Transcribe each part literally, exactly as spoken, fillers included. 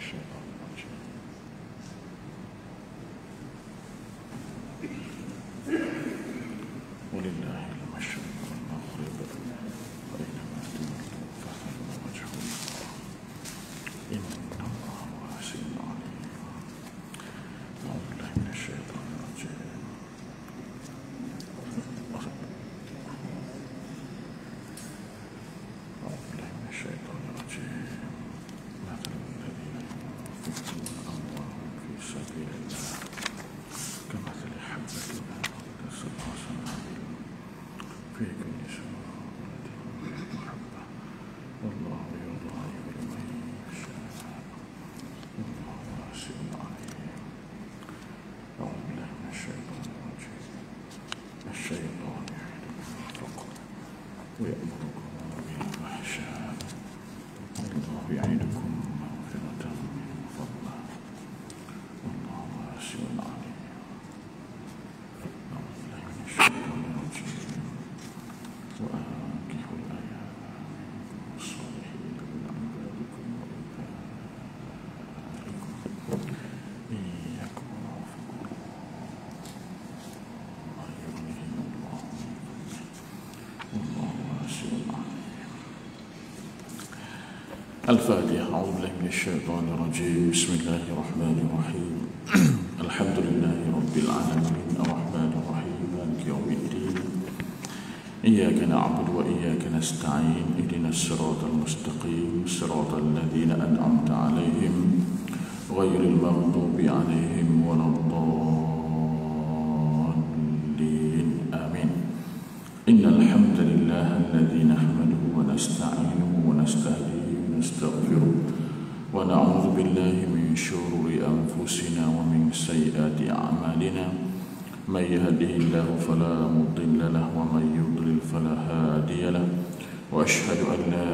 الشيطان الرجيم ولله المشرق والمغرب وأينما تولوا فثم وجه الله إن الله واسع عليم أعوذ بالله من الشيطان الرجيم أعوذ بالله من الشيطان الرجيم مثل الذين ينفقون أموالهم في سبيل الله كمثل حبة أنبتت سبع سنابل في كل سنبلة حبة والله يضاعف لمن يشاء والله واسع عليم أعوذ بالله من الشيطان الرجيم الشيطان يعدكم الفقر ويأمركم بالفحشاء والله يعدكم مغفرة منه وفضلا والله واسع عليم أعوذ بالله من الشيطان الرجيم وأنكحوا الأيام منكم والصالحين من عبادكم وإمائكم إن يكونوا فقراء يغنيهم الله من فضله والله واسع عليم. الفاتحة. أعوذ بالله من الشيطان الرجيم. بسم الله الرحمن الرحيم. الحمد لله رب العالمين الرحمن الرحيم مالك يوم الدين إياك نعبد وإياك نستعين اهدنا الصراط المستقيم صراط الذين أنعمت عليهم غير المغضوب عليهم ولا الضالين آمين. إن الحمد لله الذي نحمده ونستعينه ونستهديه ونستغفره ونعوذ بالله من شرور أنفسنا ومن سيئات أعمالنا من يهده الله فلا مضل له ومن يضلل فلا هادي له وأشهد أن لا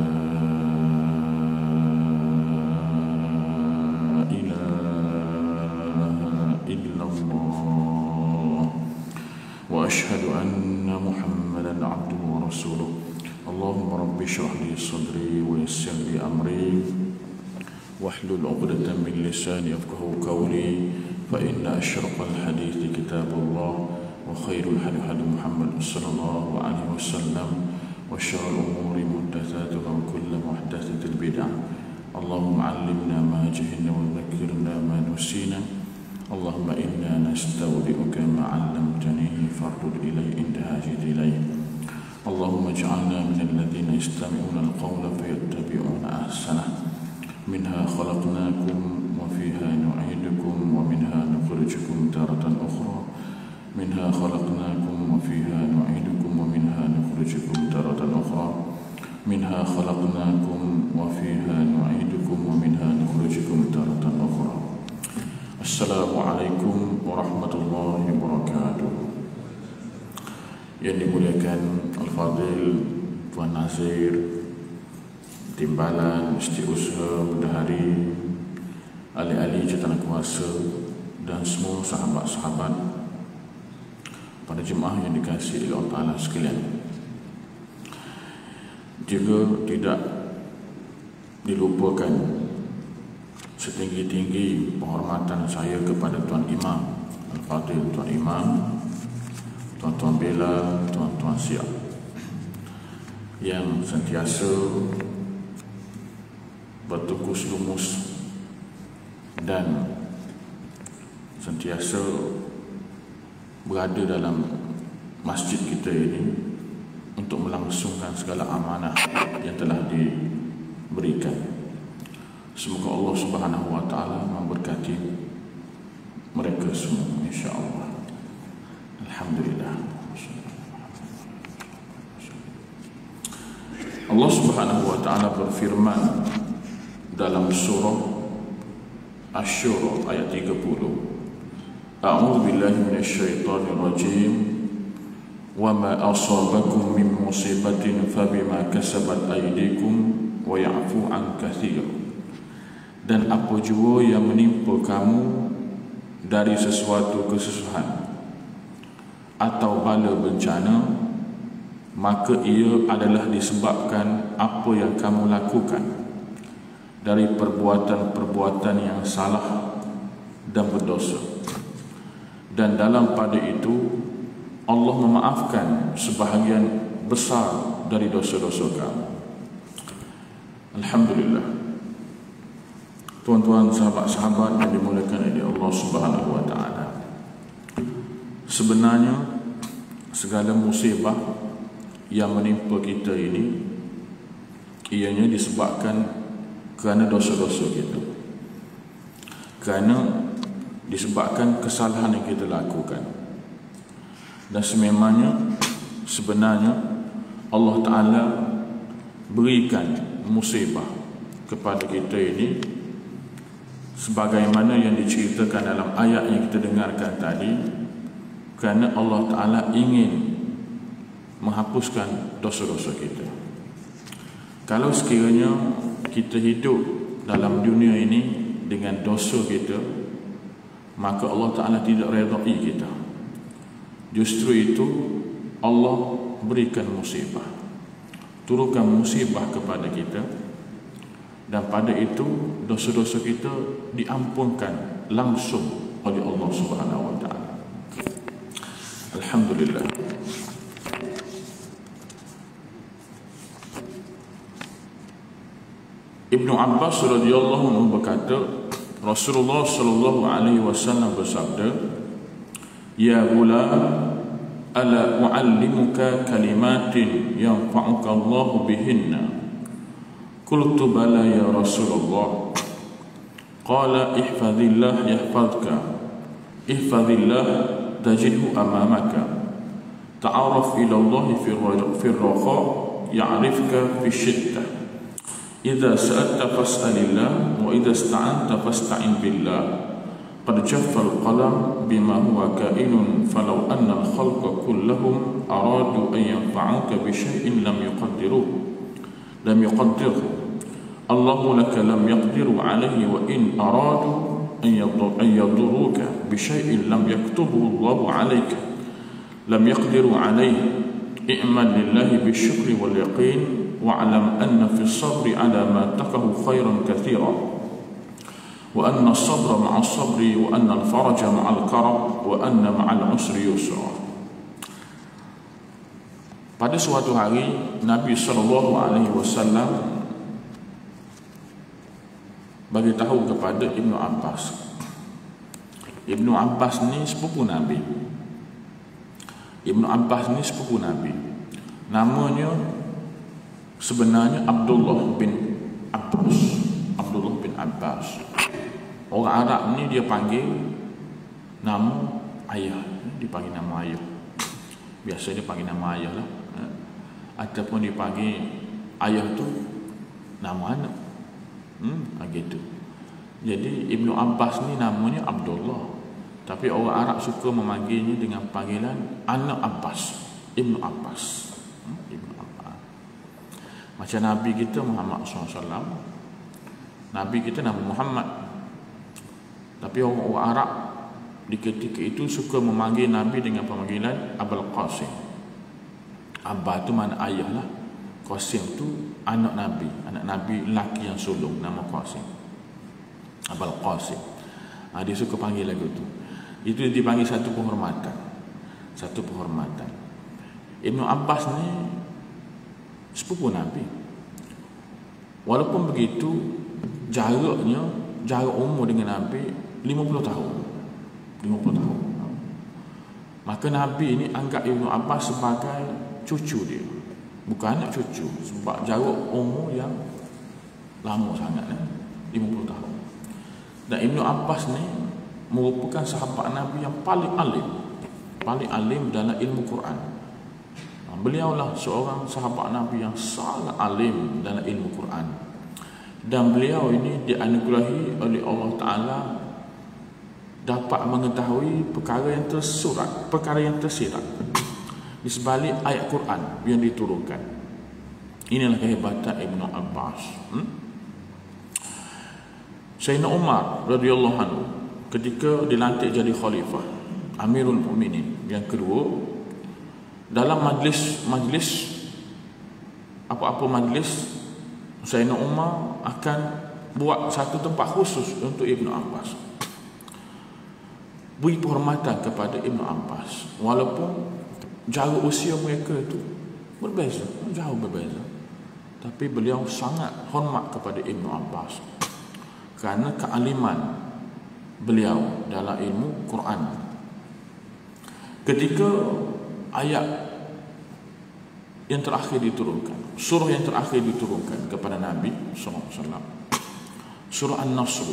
إله إلا الله وأشهد أن محمدا عبده ورسوله. اللهم رب اشرح لي صدري ويسر لي أمري واحلل عقدة من لساني يفقهوا قولي فإن أشرف الحديث كتاب الله وخير الهدي هدي محمد صلى الله عليه وسلم وشر الأمور محدثاتها وكل محدثة بدعة. اللهم علمنا ما جهلنا وذكرنا ما نسينا. اللهم إنا نستودعك ما علمتني فاردد إلي عند حاجتي إليه. اللهم اجعلنا من الذين يستمعون القول فيتبعون أحسنه. منها خلقناكم وفيها نعيدكم ومنها نخرجكم تارة أخرى. منها خلقناكم وفيها نعيدكم ومنها نخرجكم تارة أخرى. منها خلقناكم وفيها نعيدكم ومنها نخرجكم تارة أخرى. السلام عليكم ورحمة الله وبركاته. Yang dimuliakan Al-Fadhil Tuan Nazir, Timbalan, Istiusaha, Bendahari, ahli-ahli jawatan kuasa dan semua sahabat-sahabat pada jemaah yang dikasihi oleh Allah Ta'ala sekalian. Juga tidak dilupakan setinggi-tinggi penghormatan saya kepada Tuan Imam Al-Fadhil, Tuan Imam, Tuan-Tuan Bela, Tuan-Tuan Siap yang sentiasa bertukus lumus dan sentiasa berada dalam masjid kita ini untuk melangsungkan segala amanah yang telah diberikan. Semoga Allah Subhanahu wa taala memberkati mereka semua insya-Allah. Alhamdulillah. Allah Subhanahu wa taala berfirman dalam surah Asy-Syura ayat tiga puluh. A'udzu billahi minasyaitonir rajim. Wa ma asabakum min musibatin fabima kasabat aydikum wa ya'fu an katsir. Dan apa jua yang menimpa kamu dari sesuatu kesusahan atau bala bencana, maka ia adalah disebabkan apa yang kamu lakukan, dari perbuatan-perbuatan yang salah dan berdosa. Dan dalam pada itu Allah memaafkan sebahagian besar dari dosa-dosa kamu. Alhamdulillah. Tuan-tuan, sahabat-sahabat yang dimuliakan oleh Allah Subhanahu wa taala. Sebenarnya segala musibah yang menimpa kita ini ianya disebabkan kerana dosa-dosa kita. Kerana disebabkan kesalahan yang kita lakukan. Dan sememangnya sebenarnya Allah Ta'ala berikan musibah kepada kita ini sebagaimana yang diceritakan dalam ayat yang kita dengarkan tadi, kerana Allah Ta'ala ingin menghapuskan dosa-dosa kita. Kalau sekiranya kita hidup dalam dunia ini dengan dosa kita, maka Allah Ta'ala tidak redai kita. Justru itu Allah berikan musibah, turunkan musibah kepada kita, dan pada itu dosa-dosa kita diampunkan langsung oleh Allah Subhanahu wa taala. Alhamdulillah. Ibnu Abbas radhiyallahu anhu berkata, Rasulullah sallallahu alaihi wasallam bersabda, "Ya ghulam, ala u'allimuka kalimatin yanfa'uka Allah bihinna?" Qultu bala ya Rasulullah. Qala ihfazillah yahfazka, ihfazillah tajidhu amamaka, ta'araf ila Allah fi ar-rakha ya'rifka fi shiddah, idza sa'alta fas'alillah wa idza ista'anta fasta'in billah, qad jaffa al-qalam bima huwa ka'inun falau anna al-khalqa kullahum aradu an yanfa'uka bi shay'in lam yuqaddiruhu lam yuqaddirhu Allahu laka lam yaqdiru alayhi wa in aradu an yadurruka bi shay'in lam yaktubuhu Allahu alayka lam yaqdiru alayhi i'mal lillahi bisyukri wal yaqin wa'lam anna fi as-sabri ala ma taqahu khairan katsiran wa anna as-sabra ma'a as-sabri wa anna al-faraja ma'a al-karab wa anna ma'a al-usri yusra. Pada suatu hari Nabi sallallahu alaihi wasallam bagi tahu kepada Ibnu Abbas. Ibnu Abbas ni sepupu Nabi. Ibnu Abbas ni sepupu Nabi. Namanya sebenarnya Abdullah bin Abbas. Abdullah bin Abbas. Orang Arab ni dia panggil nama ayah, dipanggil nama ayah. Biasa dia panggil nama ayah lah. Ataupun dipanggil ayah tu nama anak. Hmm, gitu. Jadi Ibnu Abbas ni namanya Abdullah, tapi orang Arab suka memanggilnya dengan panggilan anak Abbas, Ibnu Abbas. Hmm, Ibnu Abbas. Macam Nabi kita Muhammad sallallahu alaihi wasallam. Nabi kita nama Muhammad, tapi orang-orang Arab di ketika itu suka memanggil Nabi dengan panggilan Abul Qasim. Abba tu mana ayah lah. Qasim tu anak Nabi, anak Nabi lelaki yang sulung, nama Qasim, Abul Qasim. Ha, dia suka panggil lagu tu. Itu dipanggil satu penghormatan, satu penghormatan. Ibnu Abbas ni sepupu Nabi. Walaupun begitu, jaraknya, jarak umur dengan Nabi lima puluh tahun. lima puluh tahun. Maka Nabi ini anggap Ibnu Abbas sebagai cucu dia, bukan anak cucu, sebab jarak umur yang lama sangat, eh? lima puluh tahun. Dan Ibnu Abbas ni merupakan sahabat Nabi yang paling alim, paling alim dalam ilmu Quran. Beliaulah seorang sahabat Nabi yang sangat alim dalam ilmu Quran. Dan beliau ini dianugerahi oleh Allah Ta'ala dapat mengetahui perkara yang tersurat, perkara yang tersirat di sebalik ayat Quran yang diturunkan. Inilah kehebatan Ibnu Abbas. Hmm? Sayyidina Umar radhiyallahu anhu ketika dilantik jadi khalifah, Amirul Mukminin yang kedua, dalam majlis-majlis apa-apa majlis, Sayyidina Umar akan buat satu tempat khusus untuk Ibnu Abbas, beri penghormatan kepada Ibnu Abbas, walaupun jarak usia mereka itu berbeza, jauh berbeza, tapi beliau sangat hormat kepada Ibnu Abbas kerana kealiman beliau dalam ilmu Quran. Ketika ayat yang terakhir diturunkan, surah yang terakhir diturunkan kepada Nabi sallallahu alaihi wasallam, surah An-Nasr,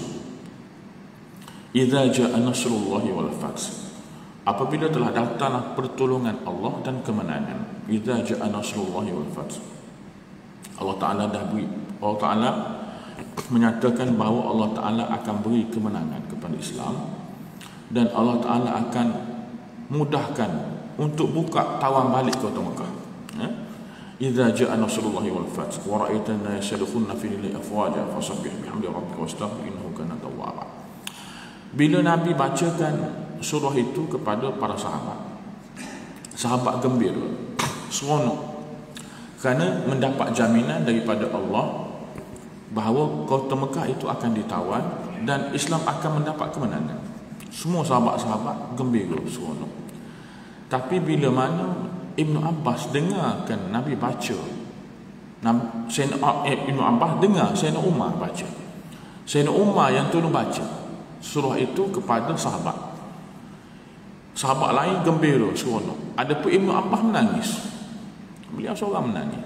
idza jaa nasrullahi wal fath, apabila telah datanglah pertolongan Allah dan kemenangan. Idza jaa nasrullahi wal fath, Allah Taala dah beri, Allah Taala menyatakan bahawa Allah Taala akan beri kemenangan kepada Islam, dan Allah Taala akan mudahkan untuk buka tawan balik kota Mekah. Ya? Idza jaa nasrullahi wal fath wa ra'aitana yadkhuluna fi dinillahi afwaja fasabbih bihamdi rabbika wastaghfir innahu kana tawwaba. Bila Nabi bacakan surah itu kepada para sahabat, sahabat gembira, seronok, kerana mendapat jaminan daripada Allah bahawa kota Mekah itu akan ditawan dan Islam akan mendapat kemenangan. Semua sahabat-sahabat gembira, seronok. Tapi bila mana Ibnu Abbas dengarkan Nabi baca, Sayyidina Ibnu Abbas dengar Sayyidina Umar baca, Sayyidina Umar yang tolong baca surah itu kepada sahabat, sahabat lain gembira, seronok. Adapun Ibnu Abbas menangis, beliau seorang menangis.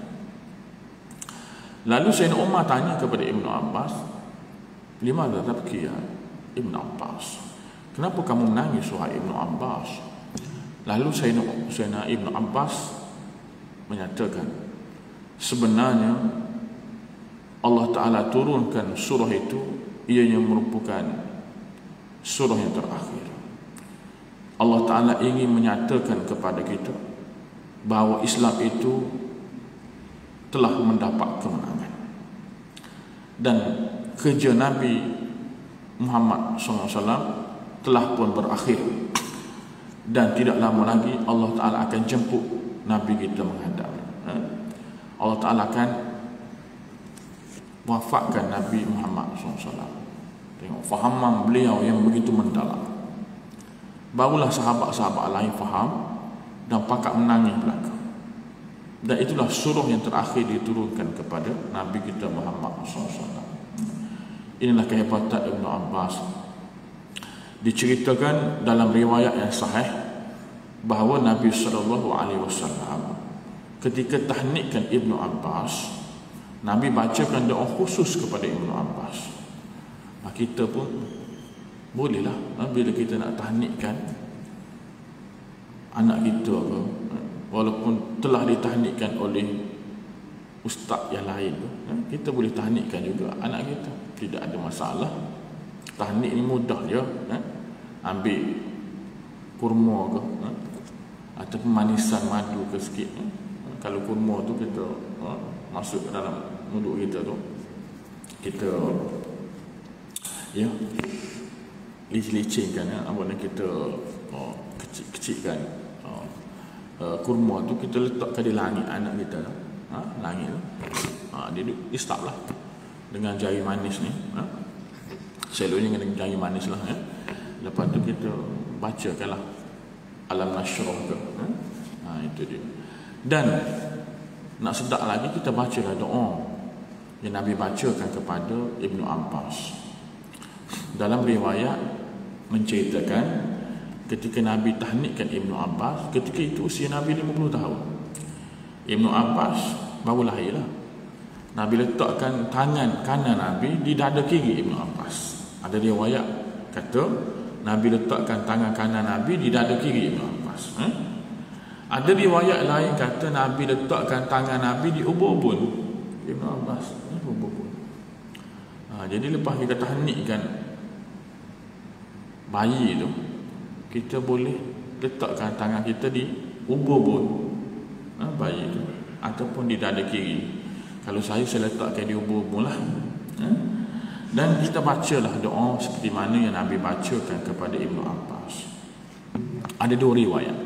Lalu Sayyidina Umar tanya kepada Ibnu Abbas, "Limadha tabki ya Ibnu Abbas? Kenapa kamu menangis wahai Ibnu Abbas?" Lalu Sayyidina, Sayyidina Ibnu Abbas menyatakan, sebenarnya Allah Ta'ala turunkan surah itu, ianya merupakan surah yang terakhir. Allah Ta'ala ingin menyatakan kepada kita bahawa Islam itu telah mendapat kemenangan, dan kerja Nabi Muhammad sallallahu alaihi wasallam telah pun berakhir, dan tidak lama lagi Allah Ta'ala akan jemput Nabi kita menghadap. Allah Ta'ala akan wafatkan Nabi Muhammad sallallahu alaihi wasallam. Tengok fahaman beliau yang begitu mendalam, barulah sahabat-sahabat lain faham dan pakat menangis belaka. Dan itulah surah yang terakhir diturunkan kepada Nabi kita Muhammad sallallahu alaihi wasallam. Inilah kehebatan Ibnu Abbas. Diceritakan dalam riwayat yang sahih bahawa Nabi sallallahu alaihi wasallam ketika tahnikkan Ibnu Abbas, Nabi bacakan doa khusus kepada Ibnu Abbas. Nah, kita pun bolehlah bila kita nak tahnikkan anak kita ke, walaupun telah ditahnikkan oleh ustaz yang lain, kita boleh tahnikkan juga anak kita, tidak ada masalah. Tahnik ni mudah je, eh? Ambil kurma ke, eh? ataupun manisan madu ke sikit, eh? Kalau kurma tu kita eh? masuk ke dalam mulut kita tu, kita ya licin-licinkan, eh? Apabila kita oh, kecil-kecilkan oh, uh, kurma tu, kita letakkan di langit anak kita tu, ha? Langit tu, ha, dia istap lah dengan jari manis ni, ha? Selalunya dengan jari manis lah, ya. Lepas tu kita bacakanlah alam nashrah ke, ha? Ha, itu dia. Dan nak sedap lagi, kita bacalah doa yang Nabi bacakan kepada Ibnu Abbas. Dalam riwayat menceritakan ketika Nabi tahnikkan Ibnu Abbas, ketika itu usia Nabi lima puluh tahun. Ibnu Abbas baru lahir lah. Nabi letakkan tangan kanan Nabi di dada kiri Ibnu Abbas. Ada riwayat kata Nabi letakkan tangan kanan Nabi di dada kiri Ibnu Abbas. Eh? Ada riwayat lain kata Nabi letakkan tangan Nabi di ubun-ubun Ibnu Abbas. Eh, ubun-ubun. Ha, jadi lepas kita tahnikkan bayi tu, kita boleh letakkan tangan kita di ubun-ubun, ha, bayi tu, ataupun di dada kiri. Kalau saya, saya letakkan di ubun-ubun lah. Ha? Dan kita bacalah doa seperti mana yang Nabi bacakan kepada Ibnu Abbas. Ada dua riwayat.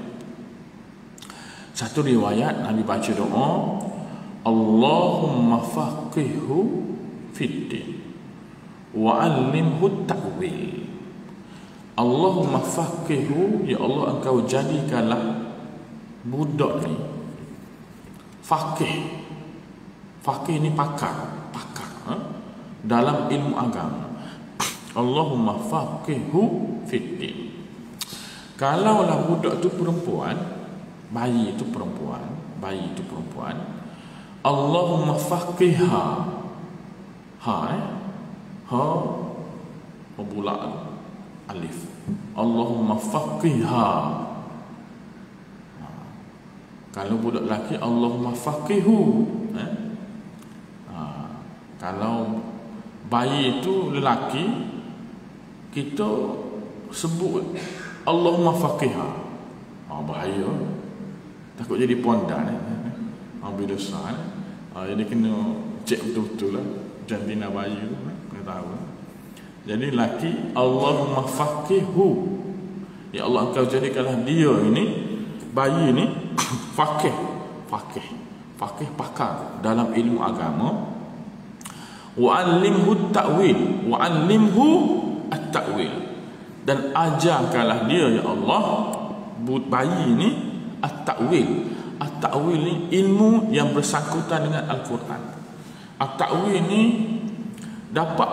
Satu riwayat Nabi baca doa, Allahumma faqihhu fiddin wa 'allimhu ta'wil. Allahumma faqihhu, ya Allah engkau jadikanlah budak ni faqih. Faqih ni pakar, pakar ha? dalam ilmu agama. Allahumma faqihhu fiddin. Kalaulah budak tu perempuan, bayi itu perempuan, bayi itu perempuan, Allahumma faqihha, ha eh? ha pembula alif, Allahumma faqihha. Ha. Kalau budak lelaki, Allahumma faqihhu eh? ha. Kalau bayi itu lelaki, kita sebut Allahumma faqihha. Ha, bahaya, takut jadi pondan eh? Ambil dosa eh? ha, jadi kena cek betul-betul lah jantina bayi tu eh? kena tahu eh? Jadi laki, Allahumma faqihhu, ya Allah engkau jadikanlah dia ini, bayi ini faqih, faqih, faqih pakar dalam ilmu agama. Wa 'allimhu ta'wil, wa 'allimhu at-ta'wil, dan ajarkanlah dia ya Allah, bayi ini at-ta'wil. At-ta'wil ni ilmu yang bersangkutan dengan Al-Quran. At-ta'wil ni dapat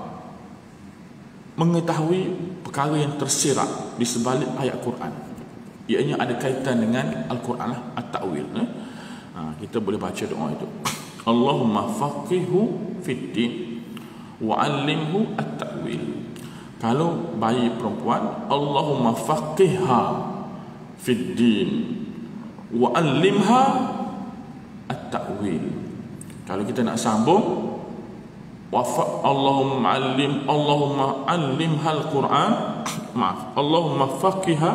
mengetahui perkara yang tersirat di sebalik ayat Quran, ianya ada kaitan dengan Al-Quran lah, at-ta'wil eh? ha, kita boleh baca doa itu, Allahumma faqihhu fiddin wa 'allimhu at-ta'wil. Kalau bayi perempuan, Allahumma faqihha fiddin wa 'allimha at-ta'wil. Kalau kita nak sambung, Allahumma 'allim, Allahumma 'allimha al-Quran, maaf, Allahumma faqihha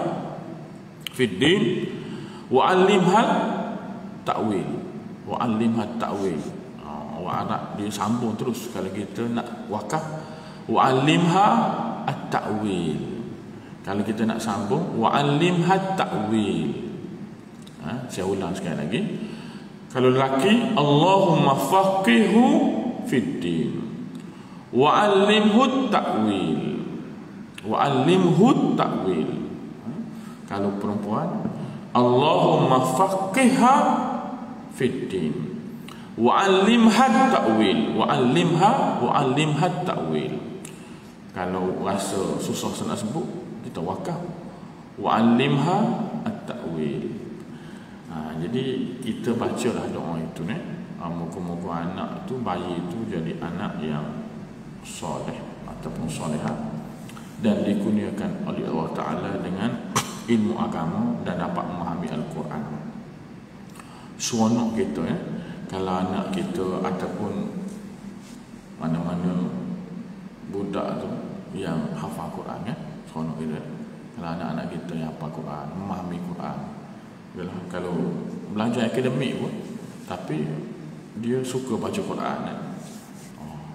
fiddin wa 'allimha at-ta'wil, wa 'allimha at-ta'wil. Wa Arab dia sambung terus. Kalau kita nak wakaf, wa 'allimha at-ta'wil. Kalau kita nak sambung, wa 'allimha at-ta'wil. Ha, saya ulang sekali lagi. Kalau lelaki, Allahumma faqihhu fiddin wa 'allimhu at-ta'wil, wa 'allimhu at-ta'wil. Ha? Kalau perempuan, Allahumma faqihha fiddin wa 'allimha at-ta'wil, wa 'allimha wa 'allimha at-ta'wil. Kalau rasa susah nak sebut, kita wakaf wa 'allimha at-ta'wil. Ha, jadi kita bacalah doa itu ni. Ha, moga-moga anak tu, bayi itu jadi anak yang soleh ataupun solehah dan dikurniakan oleh Allah Ta'ala dengan ilmu agama dan dapat memahami Al-Quran. Seronok kita ya, kalau anak kita ataupun mana-mana budak tu yang hafal Quran ya, seronok kita. Kalau anak-anak kita yang hafal Quran, memahami Quran. Yalah, kalau belajar akademik pun, tapi dia suka baca Quran kan? Oh.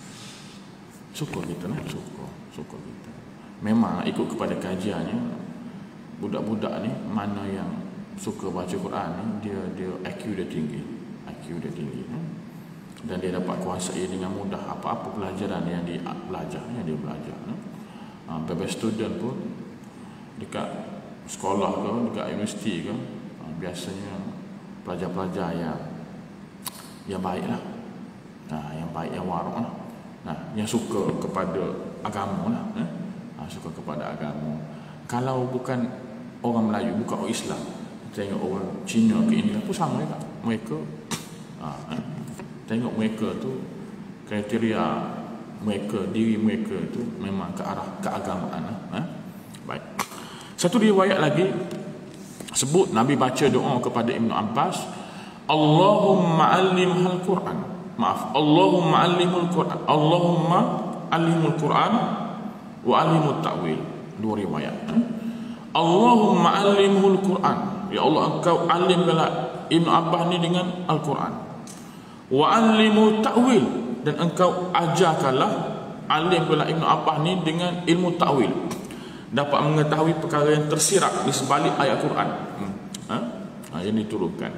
Suka kita lah, suka, suka kita. Memang ikut kepada kajiannya, budak-budak ni mana yang suka baca Quran ni, dia dia I Q dia tinggi, I Q dia tinggi, hmm? dan dia dapat kuasai dengan mudah apa-apa pelajaran yang dia belajar, yang dia belajar. Hmm? Ha, bebas student pun dekat sekolah ke, dekat universiti ke, biasanya pelajar-pelajar yang yang baik lah, nah, yang baik, yang warok lah, nah, yang suka kepada agama lah, eh? nah, suka kepada agama. Kalau bukan orang Melayu, bukan orang Islam, tengok orang Cina ke India pun sama juga. Mereka ah, eh? tengok mereka tu, kriteria mereka, diri mereka tu memang ke arah keagamaan lah, eh? Baik. Satu riwayat lagi sebut Nabi baca doa kepada Ibnu Abbas, Allahumma 'allimhal Quran. Maaf, Allahumma 'allimul Quran. Allahumma 'allimul Quran wa 'allimut ta'wil. Dua riwayat. Allahumma 'allimhul Quran. Ya Allah, engkau alimkanlah Ibnu Abbas ni dengan Al-Quran. Wa 'allimut ta'wil, dan engkau ajarkanlah, alimkanlah Ibnu Abbas ni dengan ilmu ta'wil, dapat mengetahui perkara yang tersirat di sebalik ayat Quran. Hmm. Ha? Ha, yang diturunkan.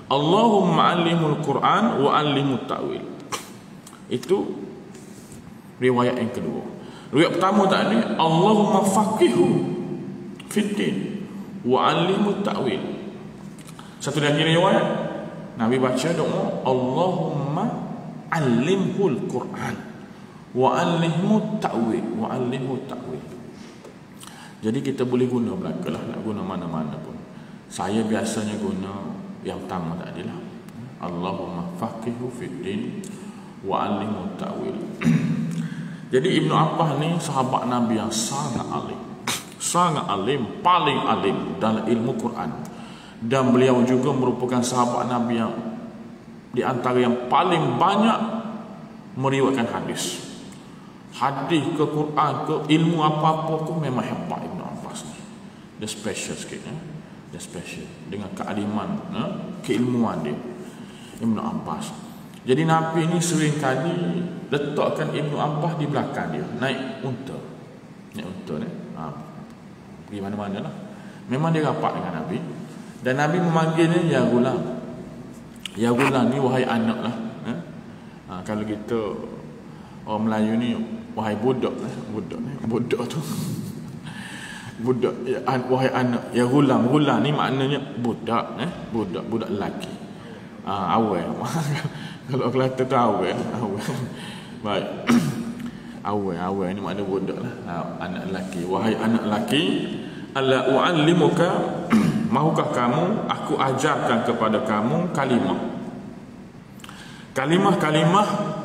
Allahumma 'allimul Quran wa 'allimut ta'wil. Itu Riwayat yang kedua. Riwayat pertama tadi, Allahumma faqihu fiddin wa 'allimhu ta'wil. Satu lagi riwayat, Nabi baca doa, Allahumma 'allimhul Quran wa 'allimhu ta'wil wa 'allimhu ta'wil. Jadi kita boleh guna belaka lah, nak guna mana-mana pun. Saya biasanya guna yang pertama tadi lah, Allahumma faqihu fiddin wa 'allimhu ta'wil. Jadi Ibnu Abbas ni sahabat Nabi yang sangat alim, sangat alim, paling alim dalam ilmu Quran. Dan beliau juga merupakan sahabat Nabi yang di antara yang paling banyak meriwayatkan hadis. Hadis ke Quran ke ilmu apa-apa tu memang hebat Ibnu Abbas ni. Dia special sikit ya. Dia special dengan kealiman, ya? Keilmuan dia Ibnu Abbas. Jadi Nabi ni sering kali letakkan Ibnu Abbas di belakang dia, naik unta. Naik unta ni. Ha. Pergi mana-mana lah. Memang dia rapat dengan Nabi. Dan Nabi memanggilnya ya gulam. Ya gulam ni wahai anak lah. Ha? Ha, kalau kita orang Melayu ni wahai budak lah. Budak ni. Budak tu. Budak. Ya, wahai anak. Ya gulam. Gulam ni maknanya budak. Eh? Budak. Budak lelaki. Ha, awal. Kalau Kelantan tu awal. Awal. Baik. Awal. Awal ni makna budak lah. Ha, anak lelaki. Wahai anak lelaki. Ala u'allimuka, mahukah kamu aku ajarkan kepada kamu kalimah. Kalimah-kalimah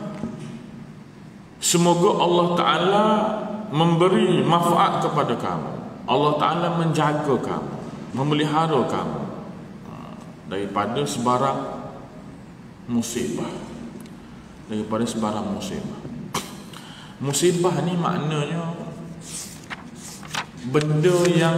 semoga Allah Ta'ala memberi manfaat kepada kamu. Allah Ta'ala menjaga kamu, memelihara kamu daripada sebarang musibah. Daripada sebarang musibah. Musibah ni maknanya benda yang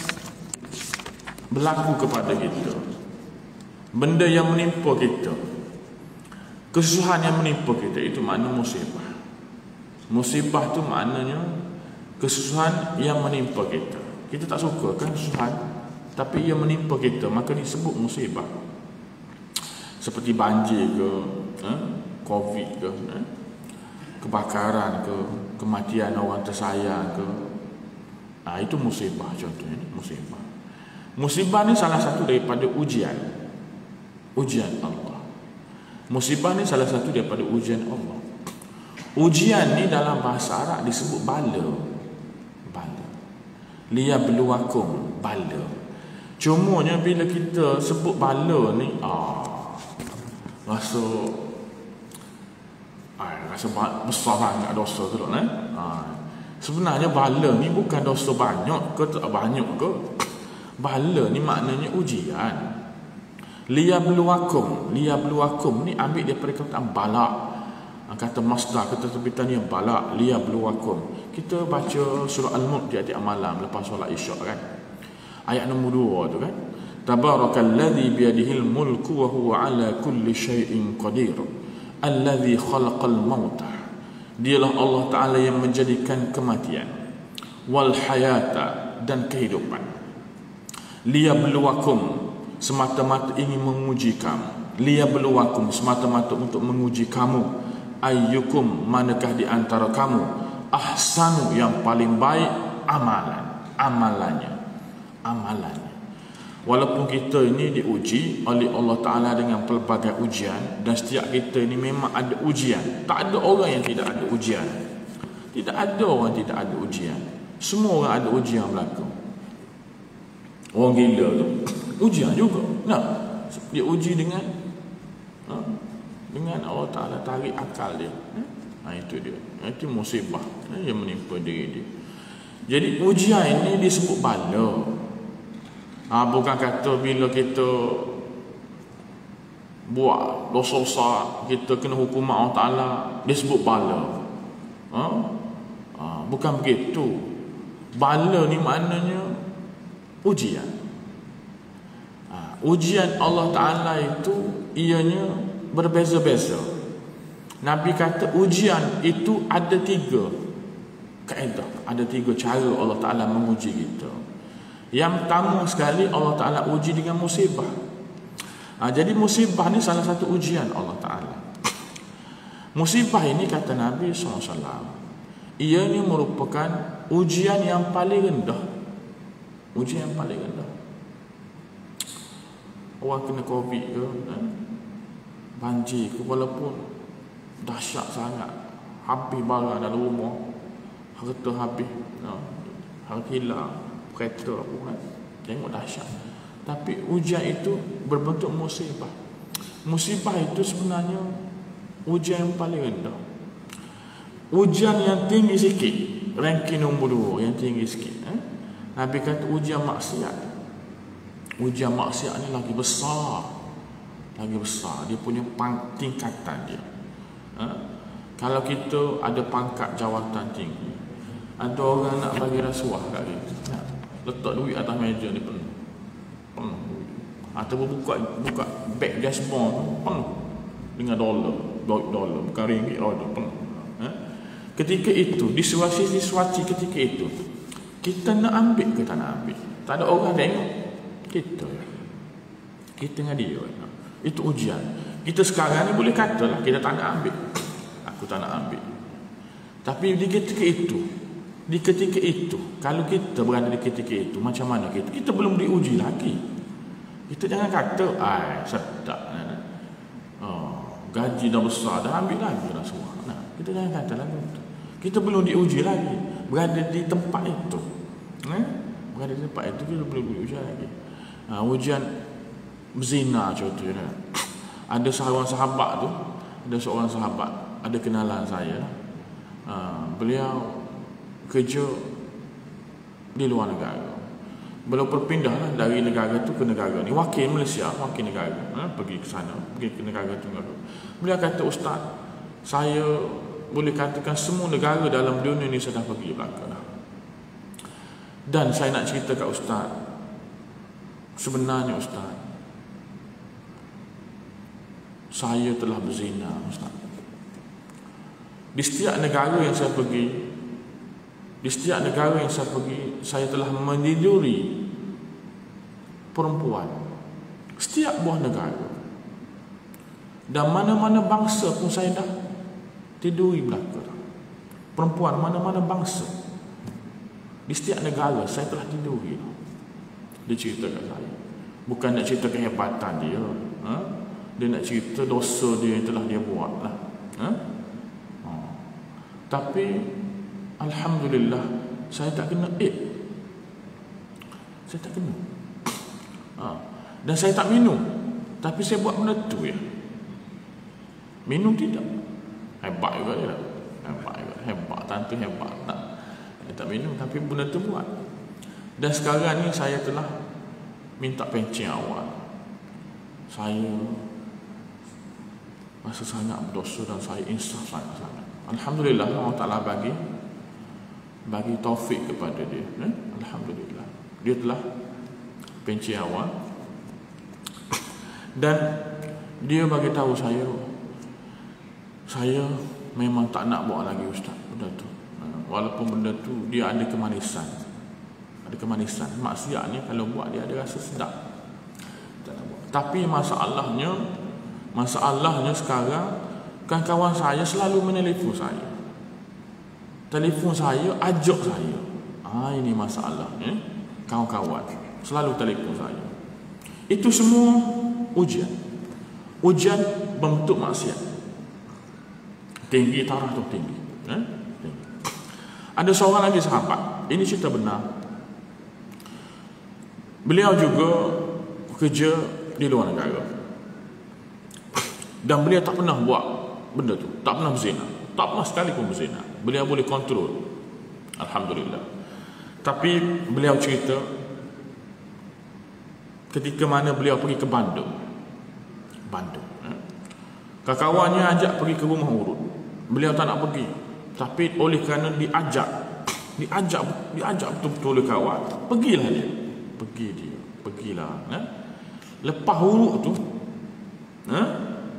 berlaku kepada kita, benda yang menimpa kita, kesusahan yang menimpa kita, itu makna musibah. Musibah tu maknanya kesusahan yang menimpa kita. Kita tak suka kan kesusahan, tapi ia menimpa kita, maka disebut musibah. Seperti banjir ke, eh, covid ke, eh, kebakaran ke, kematian orang tersayang ke. Nah, itu musibah contohnya, musibah. Musibah ni salah satu daripada ujian. Ujian Allah. Musibah ni salah satu daripada ujian Allah. Ujian ni dalam bahasa Arab disebut bala. Bala. Liyabluwakum, bala. Cumanya bila kita sebut bala ni, ah, rasa ah, rasa besar sangat dosa tu lah, eh? Ah. Sebenarnya bala ni bukan dosa banyak ke tak banyak ke. Bala ni maknanya ujian. Liyabluwakum. Liyabluwakum ni ambil daripada kataan bala. Kata masdar, kata terbitan yang bala. Liyabluwakum. Kita baca surah Al-Mulk di tiap malam lepas solat isyak kan. Ayat nombor dua tu kan. Tabarakalladzi biyadihil mulku wa huwa ala kulli syai'in qadir. Alladzi khalaqal mauta. Dialah Allah Ta'ala yang menjadikan kematian, wal hayata, dan kehidupan. Liyabluwakum, semata-mata ingin menguji kamu. Liyabluwakum, semata-mata untuk menguji kamu. Ayyukum, manakah di antara kamu ahsanu, yang paling baik amalan. Amalannya Amalannya Walaupun kita ini diuji oleh Allah Ta'ala dengan pelbagai ujian, dan setiap kita ini memang ada ujian. Tak ada orang yang tidak ada ujian. Tidak ada orang yang tidak ada ujian. Semua orang ada ujian berlaku. Orang gila tu ujian juga. Nah, dia uji dengan ha, dengan Allah Ta'ala tarik akal dia. Ha, itu dia. Itu musibah yang menimpa diri dia. Jadi ujian ini disebut bala. Ha, bukan kata bila kita buat dosa besar, kita kena hukuman Allah Ta'ala, dia sebut bala. Ha? Ha, bukan begitu. Bala ni maknanya ujian. Ha, ujian Allah Ta'ala itu ianya berbeza-beza. Nabi kata ujian itu ada tiga kaedah, ada tiga cara Allah Ta'ala menguji kita. Yang pertama sekali, Allah Ta'ala uji dengan musibah. Ha, jadi musibah ni salah satu ujian Allah Ta'ala. Musibah ini kata Nabi sallallahu alaihi wasallam, ia ni merupakan ujian yang paling rendah. Ujian yang paling rendah. Orang kena Covid ke, eh? banjir ke, walaupun dahsyat sangat, habis barang dalam rumah, harta habis, no? harta hilang, kereta apa kan, tengok dahsyat. Tapi ujian itu berbentuk musibah. Musibah itu sebenarnya ujian yang paling rendah. Ujian yang tinggi sikit, ranking nombor dua yang tinggi sikit, eh? Nabi kata ujian maksiat. Ujian maksiat ni lagi besar, lagi besar. Dia punya pang, tingkatan dia. Eh? Kalau kita ada pangkat jawatan tinggi, ada orang nak bagi rasuah kat kita, nah, letak duit atas meja ni penuh, penuh. Atau buka buka beg dashboard penuh dengan dolar, dolar bukan ringgit, dolar penuh. Eh? Ketika itu, di situasi ketika itu, kita nak ambil ke tak nak ambil? Tak ada orang tengok kita. Kita dengan dia. Itu ujian. Kita sekarang ni boleh katalah kita tak nak ambil. Aku tak nak ambil. Tapi di ketika itu, di ketika itu, kalau kita berada di ketika itu, macam mana kita? Kita belum diuji lagi. Kita jangan kata, ai sedap. Oh, gaji dah besar, dah ambil lagi lah semua. Nah, kita jangan kata lagi. Kita belum diuji lagi. Berada di tempat itu, eh? Berada di tempat itu kita belum diuji lagi. Ha, ujian berzina contohnya. Ada seorang sahabat tu, ada seorang sahabat, ada kenalan saya. Ha, beliau kerja di luar negara. Beliau berpindah lah dari negara tu ke negara ni, wakil Malaysia, wakil negara, ha, pergi ke sana, pergi ke negara tu. Beliau kata, Ustaz, saya boleh katakan semua negara dalam dunia ni saya dah pergi belakang. Dan saya nak cerita kat Ustaz, sebenarnya Ustaz, saya telah berzina Ustaz. Di setiap negara yang saya pergi, di setiap negara yang saya pergi, saya telah meniduri perempuan setiap buah negara. Dan mana-mana bangsa pun saya dah tiduri belakang. Perempuan mana-mana bangsa, di setiap negara saya telah tiduri. Dia cerita kat saya. Bukan nak cerita kehebatan dia, ha? Dia nak cerita dosa dia yang telah dia buat lah, ha? Ha. Tapi alhamdulillah saya tak kena eh. Saya tak kena, ha. Dan saya tak minum. Tapi saya buat benda tu ya. Minum tidak. Hebat juga dia. Hebat juga. Hebat. Tante hebat. Tak, saya tak minum tapi benda tu buat. Dan sekarang ni saya telah minta pencen awal. Saya rasa sangat berdosa dan saya insaf sangat-sangat. Alhamdulillah Allah Ta'ala bagi bagi taufik kepada dia, eh? Alhamdulillah dia telah pencen awal. Dan dia bagi tahu saya, saya memang tak nak buat lagi Ustaz benda tu. Walaupun benda tu dia ada kemanisan, ada kemanisan. Maksiatnya kalau buat dia ada rasa sedap. Tak nak buat. Tapi masalahnya, masalahnya sekarang kan kawan saya selalu menelpon saya. Telefon saya, ajak saya. Ah, ini masalahnya. Kawan-kawan selalu telefon saya. Itu semua ujian. Ujian bentuk maksiat. Tinggi taraf tu tinggi. Eh? tinggi. Ada seorang lagi sahabat. Ini cerita benar. Beliau juga kerja di luar negara. Dan beliau tak pernah buat benda tu. Tak pernah berzina. Tak pernah sekali pun berzina. Beliau boleh kontrol. Alhamdulillah. Tapi beliau cerita ketika mana beliau pergi ke Bandung. Bandung. Eh? Kawan-kawannya ajak pergi ke rumah urut. Beliau tak nak pergi. Tapi oleh kerana diajak, diajak, diajak betul-betul oleh kawan, pergilah dia. Pergi dia. Pergilah. Eh? Lepas urut tu, eh?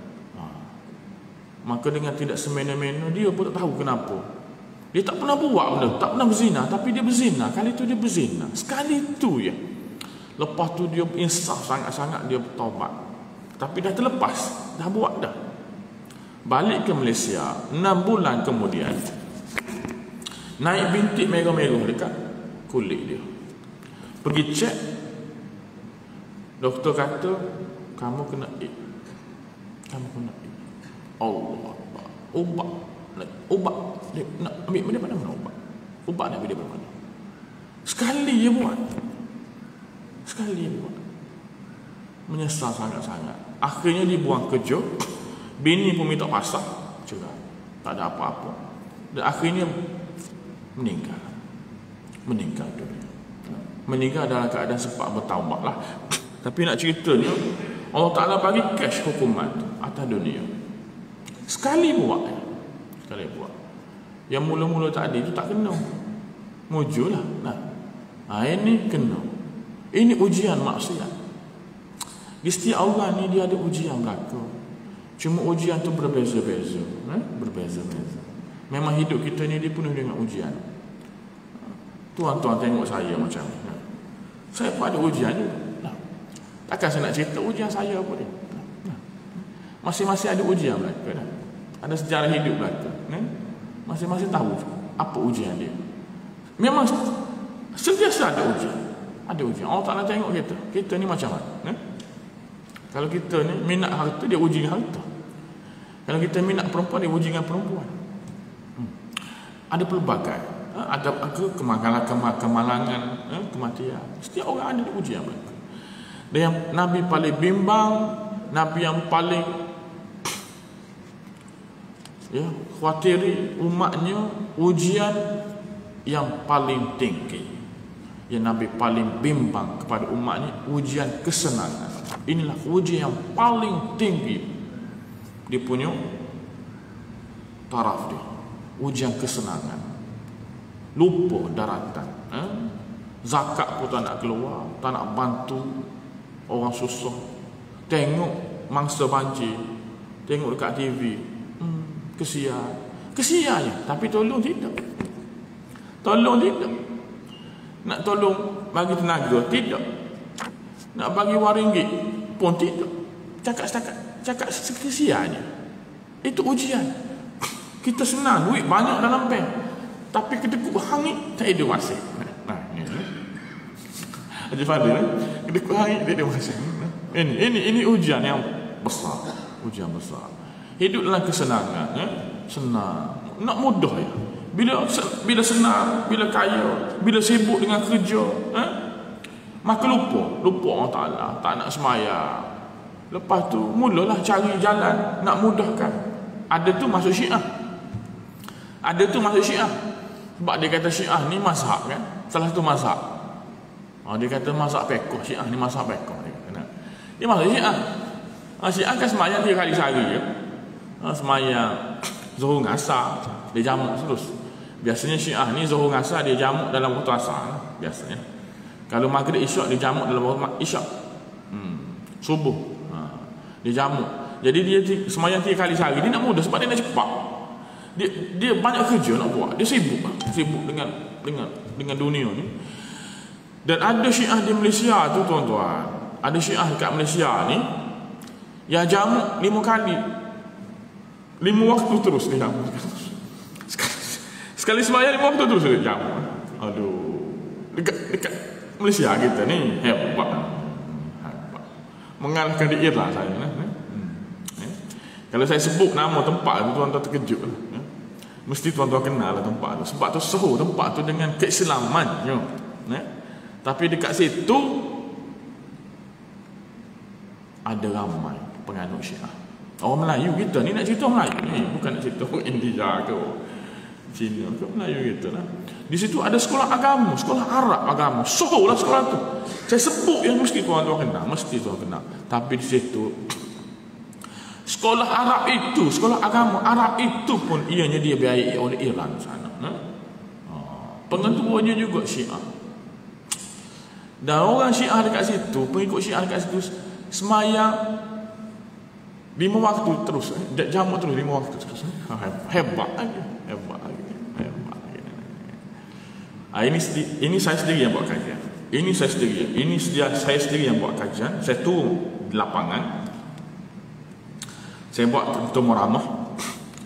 maka dengan tidak semena-mena dia pun tak tahu kenapa. Dia tak pernah buat benda, tak pernah berzina, tapi dia berzina. Kali itu dia berzina. Sekali itu ya. Lepas tu dia insaf sangat-sangat, dia bertaubat. Tapi dah terlepas, dah buat dah. Balik ke Malaysia, enam bulan kemudian naik bintik merah-merah dekat kulit dia. Pergi cek, doktor kata kamu kena A. Kamu kena A. Allah Akbar. Ubat. Ubat. Dia nak ambil dia mana mana ubat. Ubat nak ambil dia mana. Sekali dia buat. Sekali dia buat. Menyesal sangat-sangat. Akhirnya dibuang kerja. Bini pun minta pasang. Cerai. Tak ada apa-apa. Dan akhirnya meninggal. Meninggal dunia. Meninggal dalam keadaan sempat bertaubat lah. Tapi nak ceritanya, Allah Ta'ala bagi cash hukuman atas dunia. Sekali buat. Sekali buat. Yang mula-mula tadi itu tak kena. Mujulah. Nah. Ha, ini kena. Ini ujian maksiat. Di setiap Allah ni dia ada ujian berlaku. Cuma ujian tu berbeza-beza. Eh? Berbeza-beza. Memang hidup kita ni dipenuhi dengan ujian. Tuan-tuan tengok saya macam ni. Nah. Saya pun ada ujian juga. Nah. Takkan saya nak cerita ujian saya apa dia. Nah. Masing-masing ada ujian berlaku. Nah. Ada sejarah hidup berlaku. Nah. Masing-masing tahu apa ujian dia. Memang sentiasa ada ujian. Ada ujian. Allah Ta'ala tengok kita. Kita ni macam mana? Nah. Kalau kita ni minat harta, dia uji dengan harta. Kalau kita minat perempuan, dia uji dengan perempuan. Hmm. Ada pelbagai. Ha? Ada kemalangan, ha? kematian. Setiap orang ada ujian mereka. Dan yang Nabi paling bimbang, Nabi yang paling ya, khawatiri umatnya, ujian yang paling tinggi. Yang Nabi paling bimbang kepada umatnya, ujian kesenangan. Inilah ujian yang paling tinggi. Dia punya taraf dia. Ujian kesenangan. Lupa daratan. Eh? Zakat pun tak nak keluar. Tak nak bantu orang susah. Tengok mangsa banjir. Tengok dekat T V. Hmm, kesian. Kesian je. Tapi tolong tidak. Tolong tidak. Nak tolong bagi tenaga. Tidak. Nak bagi wang ringgit pun tidak. Cakap setakat, cakap sekesiannya. Itu ujian. Kita senang, duit banyak dalam bank, tapi kedekut hangit tak ada masa. Nah, ini. Haji Fadil, eh? kedekut hangit tak ada masa. Ini, ini, ini ujian yang besar, ujian besar. Hidup dalam kesenangan, eh? senang, nak mudah ya. Bila bila senang, bila kaya, bila sibuk dengan kerja, eh? maka lupa, lupa Allah Ta'ala, tak nak semaya. Lepas tu mulalah cari jalan nak mudahkan. Ada tu masuk Syiah. Ada tu masuk Syiah. Sebab dia kata Syiah ni mazhab kan. Salah satu mazhab. Oh, dia kata mazhab fiqh, Syiah ni mazhab fiqh. Dia, dia masuk Syiah. Ha, Syiah kan semayang tiga kali sehari ya. Ha, semayang Zuhur ngasar, dia jamuk terus. Biasanya Syiah ni Zuhur ngasar dia jamuk dalam waktu asar lah, biasanya. Kalau maghrib isyak dia jamuk dalam waktu isyak. Hmm. Subuh. Ha. Dia jamuk. Jadi dia semayang tiga kali sehari. Dia nak mudah sebab dia nak cepat. Dia dia banyak kerja nak buat. Dia sibuk. Sibuk dengan dengan dengan dunia ni. Dan ada Syiah di Malaysia tu tuan-tuan. Ada Syiah dekat Malaysia ni yang jamuk lima kali. Lima waktu terus dia jamuk. Sekali, sekali semayang lima waktu terus dia jamuk. Aduh. Dekat dekat Malaysia kita ni hebat, hebat. Mengalahkan di Irland saya ni. Hmm. Eh? Kalau saya sebut nama tempat tu tuan-tuan terkejut. Eh? Mesti tuan-tuan kenal lah tempat tu. Sebab tu sehu tempat tu dengan keislamannya. Eh? Tapi dekat situ ada ramai penganut Syiah. Orang Melayu kita ni nak cerita Melayu ni, bukan nak cerita India ke Cina ke, Melayu kita lah. Di situ ada sekolah agama, sekolah Arab agama. Soh lah sekolah tu. Saya sebut yang mesti tuan-tuan kenal, mesti tuan kenal. Tapi di situ sekolah Arab itu, sekolah agama Arab itu pun ianya dia biayai oleh Iran sana. Nah? Pengetuanya juga Syiah. Dan orang Syiah dekat situ, pengikut Syiah dekat situ semayang lima waktu terus, eh? jamak terus lima waktu terus. Eh? Hebat lagi, hebat lagi. Ha, ini ini saya sendiri yang buat kajian. Ini saya sendiri. Ini sedia, saya sendiri yang buat kajian. Saya turun di lapangan. Saya buat ketemu ramah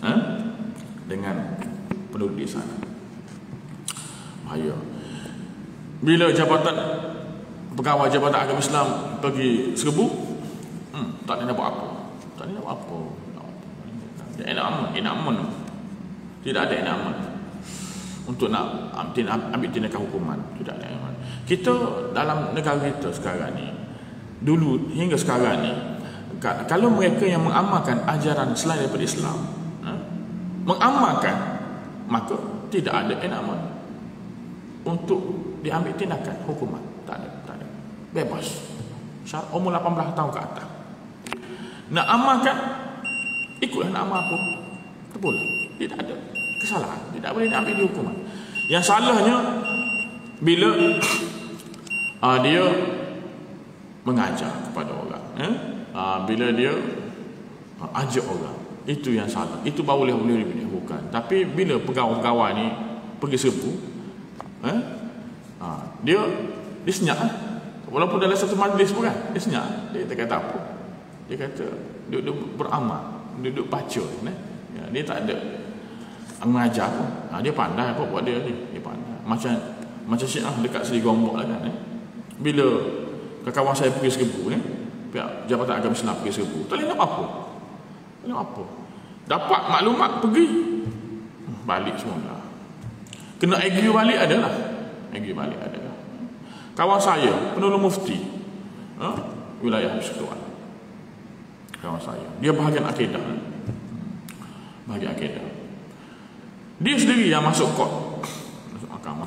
ha? Dengan penduduk di sana. Bahaya. Bila jabatan pegawai Jabatan Agama Islam pergi serbu, hmm, tak ada buat apa. Tak ada buat apa. Tak ada aman, aman. Tidak ada aman untuk nak ambil tindakan hukuman. Tidak ada aman. Kita dalam negara kita sekarang ni, dulu hingga sekarang ni, kalau mereka yang mengamalkan ajaran selain daripada Islam, ha, mengamalkan, maka tidak ada aman untuk diambil tindakan hukuman. Tak ada, tak ada. Bebas. Syarat umur lapan belas tahun ke atas. Nak amalkan, ikutlah nak amal apa. Tak boleh. Tidak ada kesalahan. Tidak boleh nak ambil hukuman. Yang salahnya bila uh, dia mengajar kepada orang, eh? uh, bila dia uh, ajak orang, itu yang salah. Itu baru boleh boleh dihukum. Tapi bila pegawai-pegawai ni pergi serbu, eh? uh, dia dia senyap lah. Walaupun dalam satu majlis pun kan, dia senyap. Dia tak kata apa. Dia kata duduk beramal, duduk baca, eh? ya, dia tak ada mengajar pun. Ha, dia pandai apa buat dia ni. Dia pandai. Macam macam Syiah dekat Seri Gombok lah kan. Eh? Bila kawan saya pergi serbu ni, pihak Jabatan Agama Islam pergi serbu, tak boleh nak apa. Tak boleh apa. Dapat maklumat pergi, balik semula. Kena agree balik adalah. Agree balik adalah. Kawan saya, penolong mufti, ha? Wilayah Persekutuan. Kawan saya, dia bahagian akidah. Bahagian akidah. Dia sendiri yang masuk kot, masuk mahkamah.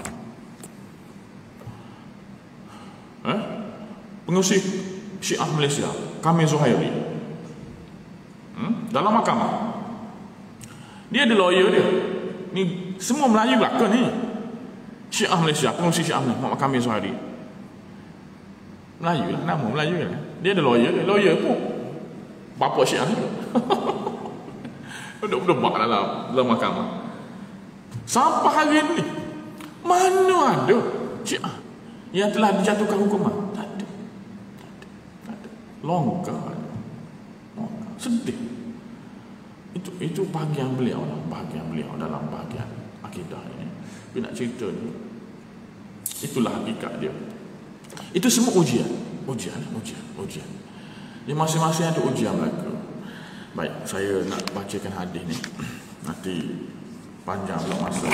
Eh? Pengusir Syiah Malaysia, Kamil Zuhairi, hmm? dalam mahkamah. Dia ada lawyer dia. Ni semua Melayu belaka ni. Syiah Malaysia, pengusir Syiah Malaysia, Muhammad Kamil Zuhairi. Melayu lah, nama Melayu lah. Dia ada lawyer, dia lawyer pun bapa Syiah juga. Duduk-duduk dalam dalam mahkamah. Sampai hari ini mana ada Syiah yang telah dijatuhkan hukuman? Tak ada. Tak ada. Tak ada. Longgar. Longgar. Sedih. Itu itu bahagian beliau lah, bahagian beliau dalam bahagian akidah ini. Tapi nak cerita ni, itulah hakikat dia. Itu semua ujian, ujian, ujian, ujian. Dia masing-masing ada ujian mereka. Baik, saya nak bacakan hadis ni. Nanti panjang pula masa.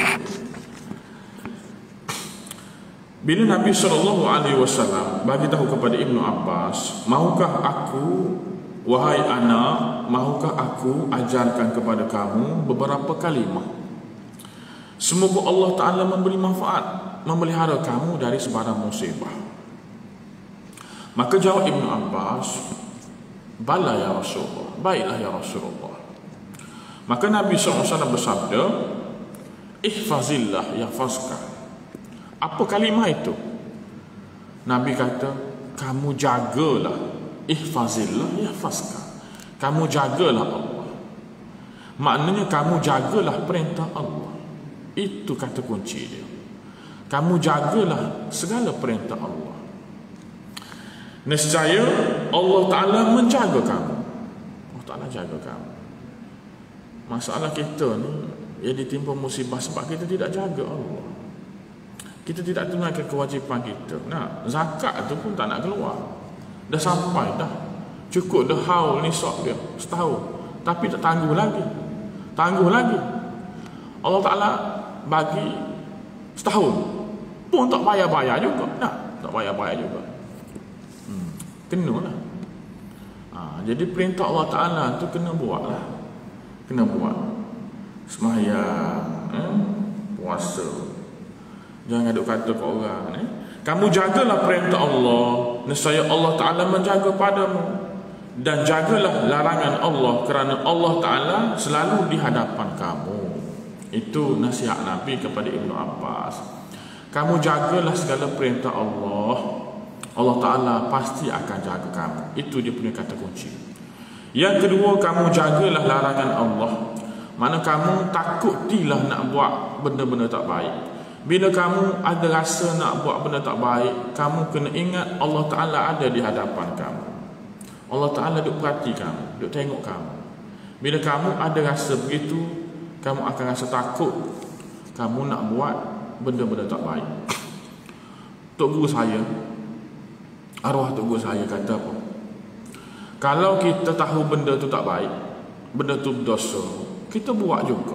Bila Nabi sallallahu alaihi wasallam bagi tahu kepada Ibnu Abbas, "Maukah aku, wahai anak, maukah aku ajarkan kepada kamu beberapa kalimah? Semoga Allah Ta'ala memberi manfaat, memelihara kamu dari sebarang musibah." Maka jawab Ibnu Abbas, "Bala ya Rasulullah." Baiklah ya Rasulullah. Maka Nabi sallallahu alaihi wasallam bersabda, "Ihfazillah yahfazka." Apa kalimah itu? Nabi kata, kamu jagalah. Ihfazillah yahfazka. Kamu jagalah Allah. Maknanya kamu jagalah perintah Allah. Itu kata kunci dia. Kamu jagalah segala perintah Allah. Nescaya Allah Ta'ala menjaga kamu. Allah Ta'ala jaga kamu. Masalah kita ni, ia ditimpa musibah sebab kita tidak jaga Allah. Kita tidak tunaikan kewajipan kita. Nah, zakat tu pun tak nak keluar. Dah sampai dah. Cukup dah haul nisab dia setahun. Tapi tak tangguh lagi. Tangguh lagi. Allah Ta'ala bagi setahun. Pun tak bayar-bayar juga. Nah, tak bayar-bayar juga. Hmm, kena lah. Ha, jadi perintah Allah Ta'ala tu kena buat lah. Kena buat. Sembahyang, eh? puasa. Jangan aduk kata ke orang, eh? Kamu jagalah perintah Allah, nescaya Allah Ta'ala menjaga padamu. Dan jagalah larangan Allah, kerana Allah Ta'ala selalu di hadapan kamu. Itu nasihat Nabi kepada Ibnu Abbas. Kamu jagalah segala perintah Allah, Allah Ta'ala pasti akan jaga kamu. Itu dia punya kata kunci. Yang kedua, kamu jagalah larangan Allah. Mana kamu takutilah nak buat benda-benda tak baik. Bila kamu ada rasa nak buat benda tak baik, kamu kena ingat Allah Ta'ala ada di hadapan kamu. Allah Ta'ala duk perhati kamu, duk tengok kamu. Bila kamu ada rasa begitu, kamu akan rasa takut. Kamu nak buat benda-benda tak baik. Tok guru saya, arwah tok guru saya kata apa? Kalau kita tahu benda tu tak baik, benda tu berdosa, kita buat juga.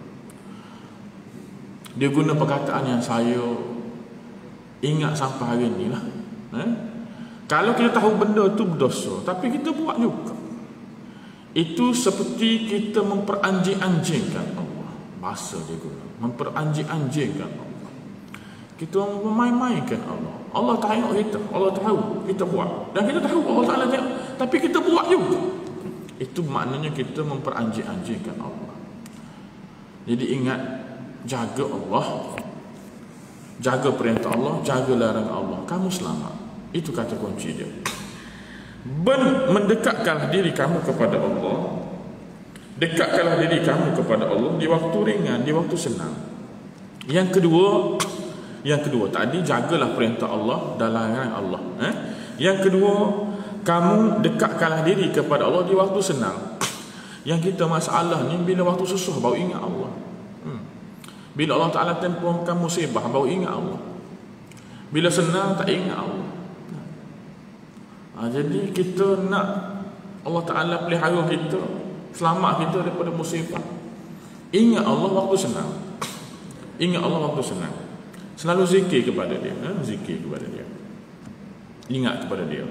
Dia guna perkataan yang saya ingat sampai hari ni lah. Eh? Kalau kita tahu benda tu berdosa, tapi kita buat juga, itu seperti kita memperanjing-anjingkan Allah. Bahasa dia guna, memperanjing-anjingkan Allah. Kita memain-mainkan Allah. Allah tengok kita, Allah tahu kita buat, dan kita tahu Allah Ta'ala tengok, tapi kita buat juga. Itu maknanya kita memperanjing-anjingkan Allah. Jadi ingat, jaga Allah, jaga perintah Allah, jaga larangan Allah, kamu selamat. Itu kata kunci dia. Ben, mendekatkanlah diri kamu kepada Allah. Dekatkanlah diri kamu kepada Allah di waktu ringan, di waktu senang. Yang kedua, yang kedua tadi, jagalah perintah Allah dan larangan Allah. Eh? Yang kedua, kamu dekatkanlah diri kepada Allah di waktu senang. Yang kita masalah ni, bila waktu susah baru ingat Allah. Hmm. Bila Allah Ta'ala tempurkan musibah baru ingat Allah. Bila senang tak ingat Allah. Ha, jadi kita nak Allah Ta'ala pelihara kita, selamat kita daripada musibah. Ingat Allah waktu senang. Ingat Allah waktu senang. Selalu zikir kepada dia, eh? Zikir kepada dia, ingat kepada dia.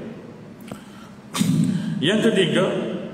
Yang ketiga,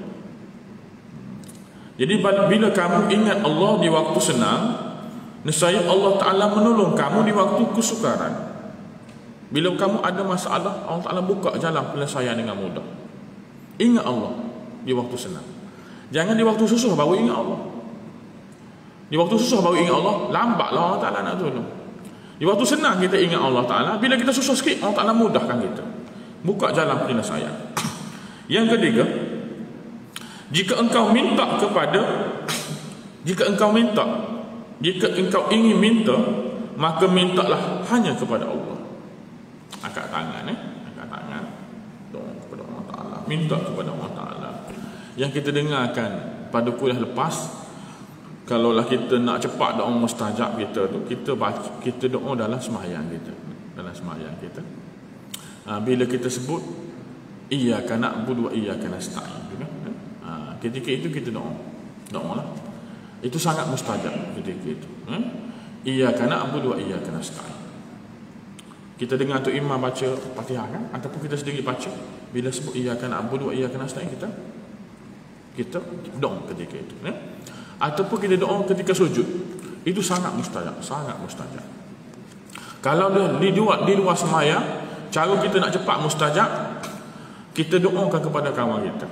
jadi bila kamu ingat Allah di waktu senang, nescaya Allah Ta'ala menolong kamu di waktu kesukaran. Bila kamu ada masalah, Allah Ta'ala buka jalan penyelesaian dengan mudah. Ingat Allah di waktu senang. Jangan di waktu susah baru ingat Allah. Di waktu susah baru ingat Allah, lambatlah Allah Ta'ala nak tolong. Di waktu senang kita ingat Allah Ta'ala, bila kita susah sikit, Allah Ta'ala mudahkan kita, buka jalan penyelesaian. Yang ketiga, jika engkau minta kepada, jika engkau minta, jika engkau ingin minta, maka mintalah hanya kepada Allah. Angkat tangan, eh? Angkat tangan, doa kepada Allah Ta'ala, minta kepada Allah Ta'ala. Yang kita dengarkan pada kuliah lepas, kalaulah kita nak cepat doa mustajab kita tu, kita baca, kita doa dalam sembahyang kita, dalam sembahyang kita. Ha, bila kita sebut iyyaka na'budu wa iyyaka nasta'in, ha, ketika itu kita doa, doa lah. Itu sangat mustajab ketika itu. Hmm? Iyyaka na'budu wa iyyaka nasta'in. Kita dengar tu imam baca Fatihah kan, ataupun kita sendiri baca, bila sebut iyyaka na'budu wa iyyaka nasta'in, kita kita doa ketika itu, ya? Ataupun kita doa ketika sujud, itu sangat mustajab, sangat mustajab. Kalau di luar di luar sembahyang, cara kita nak cepat mustajab, kita doakan kepada kawan kita.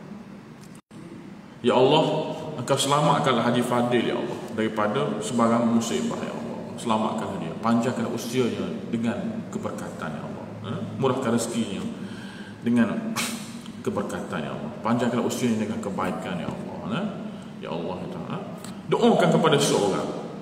Ya Allah, engkau selamatkanlah Haji Fadil ya Allah daripada sebarang musibah ya Allah. Selamatkanlah dia, panjangkan usianya dengan keberkatan ya Allah, ha? Murahkan rezekinya dengan keberkatan ya Allah, panjangkan usianya dengan kebaikan ya Allah, ha? Ya Allah, ha? Doakan kepada seseorang,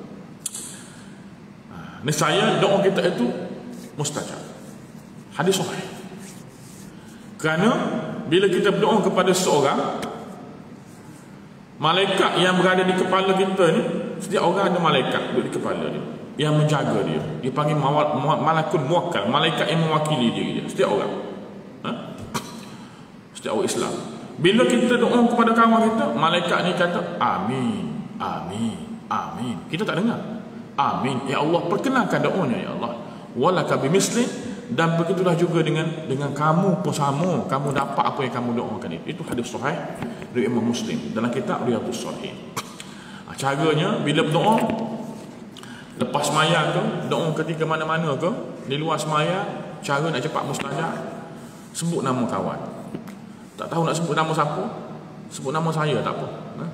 ha, nescaya doa kita itu mustajab. Hadis sahih. Kerana bila kita berdoa kepada seseorang, malaikat yang berada di kepala kita ni, setiap orang ada malaikat duduk di kepala dia yang menjaga dia. Dipanggil malakun muwakkal, malaikat yang mewakili diri dia, setiap orang, ha? Setiap orang Islam. Bila kita doa kepada kawan kita, malaikat ni kata amin, amin, amin. Kita tak dengar amin, ya Allah perkenankan doanya ya Allah, walaka bimislin, dan begitulah juga dengan dengan kamu pun sama, kamu dapat apa yang kamu doakan itu. Itu hadis sahih dari Imam Muslim dalam kitab Riyadhus Shalihin. Caranya bila berdoa lepas sembahyang ke, doa ketika mana-mana ke, di luar sembahyang, cara nak cepat mustajab, sebut nama kawan. Tak tahu nak sebut nama siapa, sebut nama saya tak apa, ha?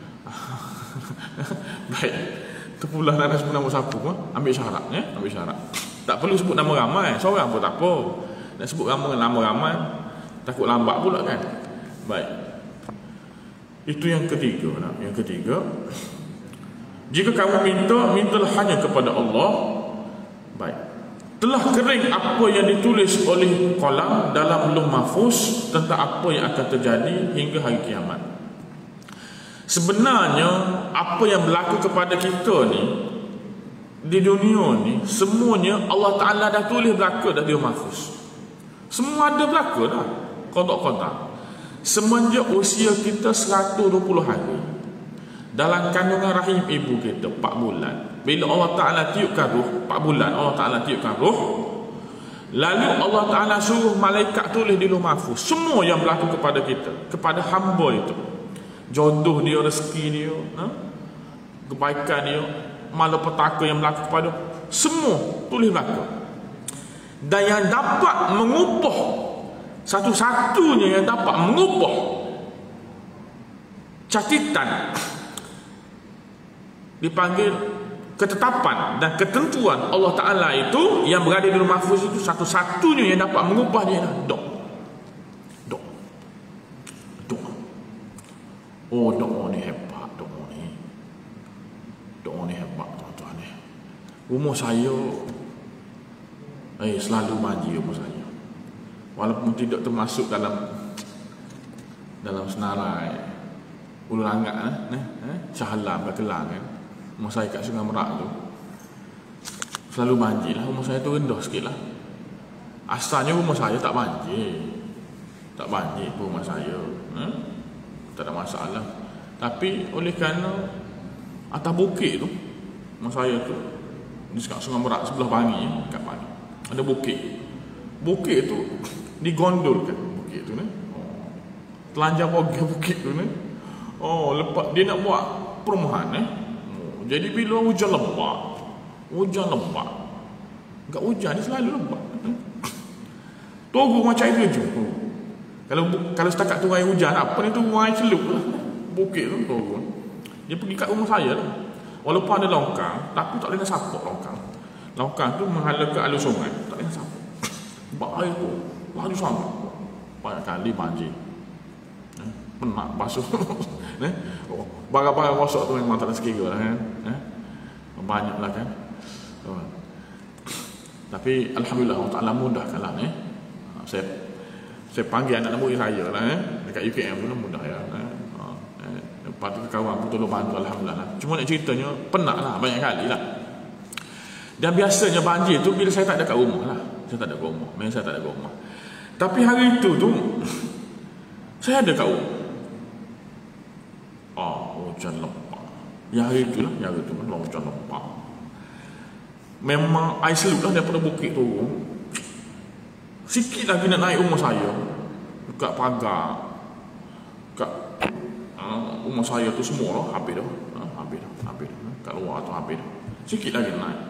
Baik, terpulang nak sebut nama siapa pun, ambil syarat, ya? Ambil syarat. Tak perlu sebut nama ramai, seorang pun tak apa. Nak sebut nama nama ramai, takut lambat pula kan. Baik, itu yang ketiga. Nah, yang ketiga, jika kamu minta, mintalah hanya kepada Allah. Baik, telah kering apa yang ditulis oleh qalam dalam Lauh Mahfuz tentang apa yang akan terjadi hingga hari kiamat. Sebenarnya apa yang berlaku kepada kita ni di dunia ni, semuanya Allah Ta'ala dah tulis berlaku dah di mahfuz. Semua ada berlaku dah, qada-qada. Semenjak usia kita seratus dua puluh hari dalam kandungan rahim ibu kita empat bulan, bila Allah Ta'ala tiupkan ruh, empat bulan Allah Ta'ala tiupkan ruh, lalu Allah Ta'ala suruh malaikat tulis di lauh mahfuz semua yang berlaku kepada kita, kepada hamba itu, jodoh dia, rezeki dia, ha? kebaikan dia, malapetaka yang berlaku kepada, semua tulis berlaku. Dan yang dapat mengubah, satu-satunya yang dapat mengubah catatan dipanggil ketetapan dan ketentuan Allah Ta'ala itu yang berada di lauh mahfuz itu, satu-satunya yang dapat mengubah dia adalah doa. Doa. Doa. Oh, doa ni hebat, doa ni. Doa ni hebat, tuan-tuan ni. Umur saya eh selalu banjir umur saya. Walaupun tidak termasuk dalam dalam senarai ulu rangat eh, eh Shahlam Kelang kan. Umur saya kat Sungai Merak tu selalu banjir lah. Umur saya tu rendah sikit lah. Asalnya rumah saya tak banjir, tak banjir pun rumah saya, eh? tak ada masalah. Tapi oleh kerana atas bukit tu, rumah saya tu di Sungai Merak sebelah Bangi, kat Bangi ada bukit. Bukit tu digondolkan bukit tu ni. Oh. Telanjang bagi bukit tu ni. Oh, lepas dia nak buat perumahan eh. Oh, jadi bila hujan lebat, hujan lebat. Enggak hujan ni selalu lebat. Tunggu macam itu je. Oh. Kalau kalau setakat tu air hujan, apa ni tu air celup lah. Bukit tu tunggu. Dia pergi kat rumah saya lah. Walaupun ada longkang, tapi tak boleh nak sapak longkang. Longkang tu menghala ke alur sungai, tak boleh nak sapak. Sebab air tu laju sangat. Banyak kali banjir. Eh, penat basuh. eh? oh, barang-barang rosak tu memang tak ada sekira lah kan. Eh? Banyak lah kan. Oh. Tapi Alhamdulillah Allah Ta'ala mudahkan lah eh? Saya saya panggil anak murid saya lah eh? Dekat U K M tu lah mudah ya. Eh? Oh, eh? Lepas tu kawan pun tolong bantu Alhamdulillah lah. Cuma nak ceritanya penat lah banyak kali lah. Dan biasanya banjir tu bila saya tak ada kat rumah lah. Saya tak ada kat rumah. Memang saya tak ada kat rumah. Tapi hari itu tu saya ada kat rumah. Oh, hujan lebat. Yang hari itu lah, yang hari itu kan hujan lebat. Memang air selut lah daripada bukit turun. Sikit lagi nak naik rumah saya. Dekat pagar. Dekat uh, rumah saya tu semua lah habis dah. Uh, habis dah, habis dah. Kat luar tu habis dah. Sikit lagi nak naik.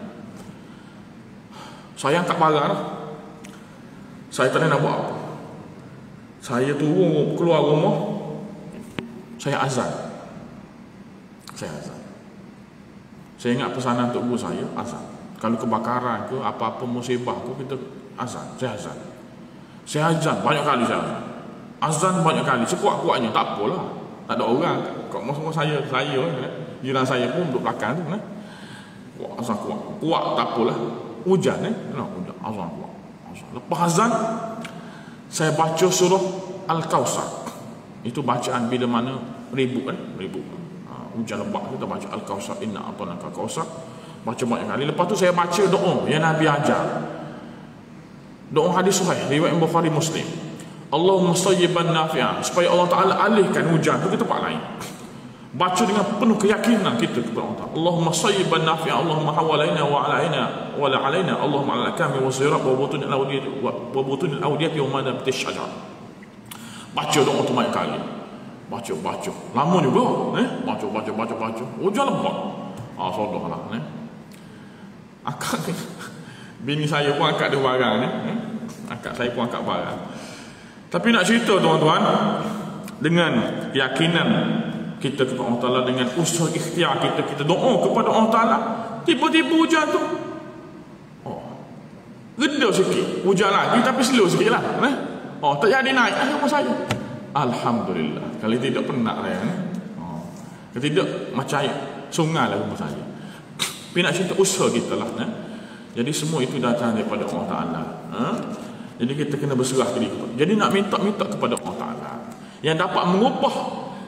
Saya angkat pagar lah. Saya tak nak buat apa. Saya turun keluar rumah. Saya azan. Saya azan. Saya ingat pesanan untuk guru saya, azan. Kalau kebakaran ke, apa-apa musibah ke, kita azan. Saya azan. Saya azan, banyak kali saya azan. Azan banyak kali, sekuat-kuatnya, tak apalah. Tak ada orang. Kau maksud saya, saya, eh? jiran saya pun duduk belakang tu. Eh? Kuat, azan kuat. Kuat, tak apalah. Hujan eh, no, hujan, azan kuat. Azan. Lepas azan, saya baca surah Al-Kawthar. Itu bacaan bila mana ribu kan, ribu. Uh, hujan lebat kita baca Al-Kawthar, inna a'tainaka al-Kawthar. Baca banyak kali. Lepas tu saya baca doa yang Nabi ajar. Doa hadis sahih riwayat Bukhari Muslim. Allahumma sayyiban nafi'an, supaya Allah Ta'ala alihkan hujan tu ke tempat lain. Baca dengan penuh keyakinan kita kepada Allah. Allahumma sayyiban nafi'an, Allahumma hawalaina wa alaina wa la alaina, Allahumma ala kami wa sirat wa butun al-awdiyati wa butun al-awdiyati wa ma nabati syajar. Baca doa tu banyak kali. Baca baca. Lama juga, eh? Baca baca baca baca. Hujan lebat. Ah, sodahlah, eh? Akak bini saya pun angkat dia barang ni, eh? Akak saya pun angkat barang. Tapi nak cerita tuan-tuan, dengan keyakinan kita kepada Allah Ta'ala, dengan usaha ikhtiar kita, kita doa kepada Allah Ta'ala, tiba-tiba hujan tu oh, reda sikit, hujan lagi tapi slow sikit lah, eh? Oh, tak jadi naik lah rumah saya. Alhamdulillah. Kalau tidak penat lah eh? Oh, kalau tidak macam sungai lah rumah saya. Tapi nak cerita usaha kita lah, eh? Jadi semua itu datang daripada Allah Ta'ala, eh? Jadi kita kena berserah diri. Jadi nak minta-minta kepada Allah Ta'ala yang dapat mengubah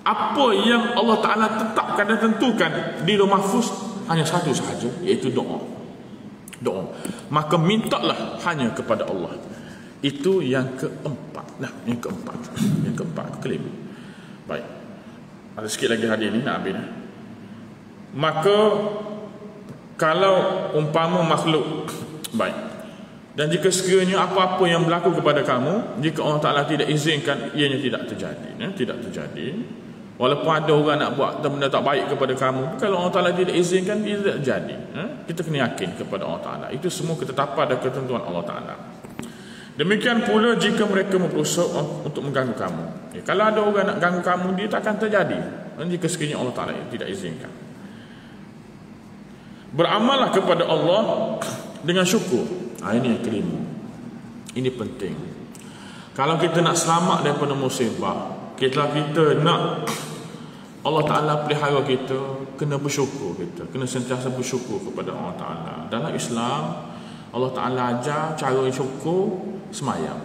Apa yang Allah Ta'ala tetapkan dan tentukan di Lauh Mahfuz hanya satu sahaja, iaitu doa. Doa. Maka mintalah hanya kepada Allah. Itu yang keempat. Nah, yang keempat. Yang keempat, kelima. Baik. Ada sikit lagi hadis ni nak habis. Maka kalau umpama makhluk, baik. Dan jika sekiranya apa-apa yang berlaku kepada kamu, jika Allah Ta'ala tidak izinkan, ianya tidak terjadi. Ya? Tidak terjadi. Walaupun ada orang nak buat benda tak baik kepada kamu, kalau Allah Ta'ala tidak izinkan, dia tidak jadi. Ha? Kita kena yakin kepada Allah Ta'ala. Itu semua ketetapan dan ketentuan Allah Ta'ala. Demikian pula jika mereka berusaha untuk mengganggu kamu. Ya, kalau ada orang nak ganggu kamu, dia tak akan terjadi. Jika sekiranya Allah Ta'ala tidak izinkan. Beramallah kepada Allah dengan syukur. Ha, ini yang kelima. Ini penting. Kalau kita nak selamat daripada musibah, kita kita nak Allah Ta'ala pelihara kita, kena bersyukur kita, kena sentiasa bersyukur kepada Allah Ta'ala. Dalam Islam, Allah Ta'ala ajar cara syukur semayang.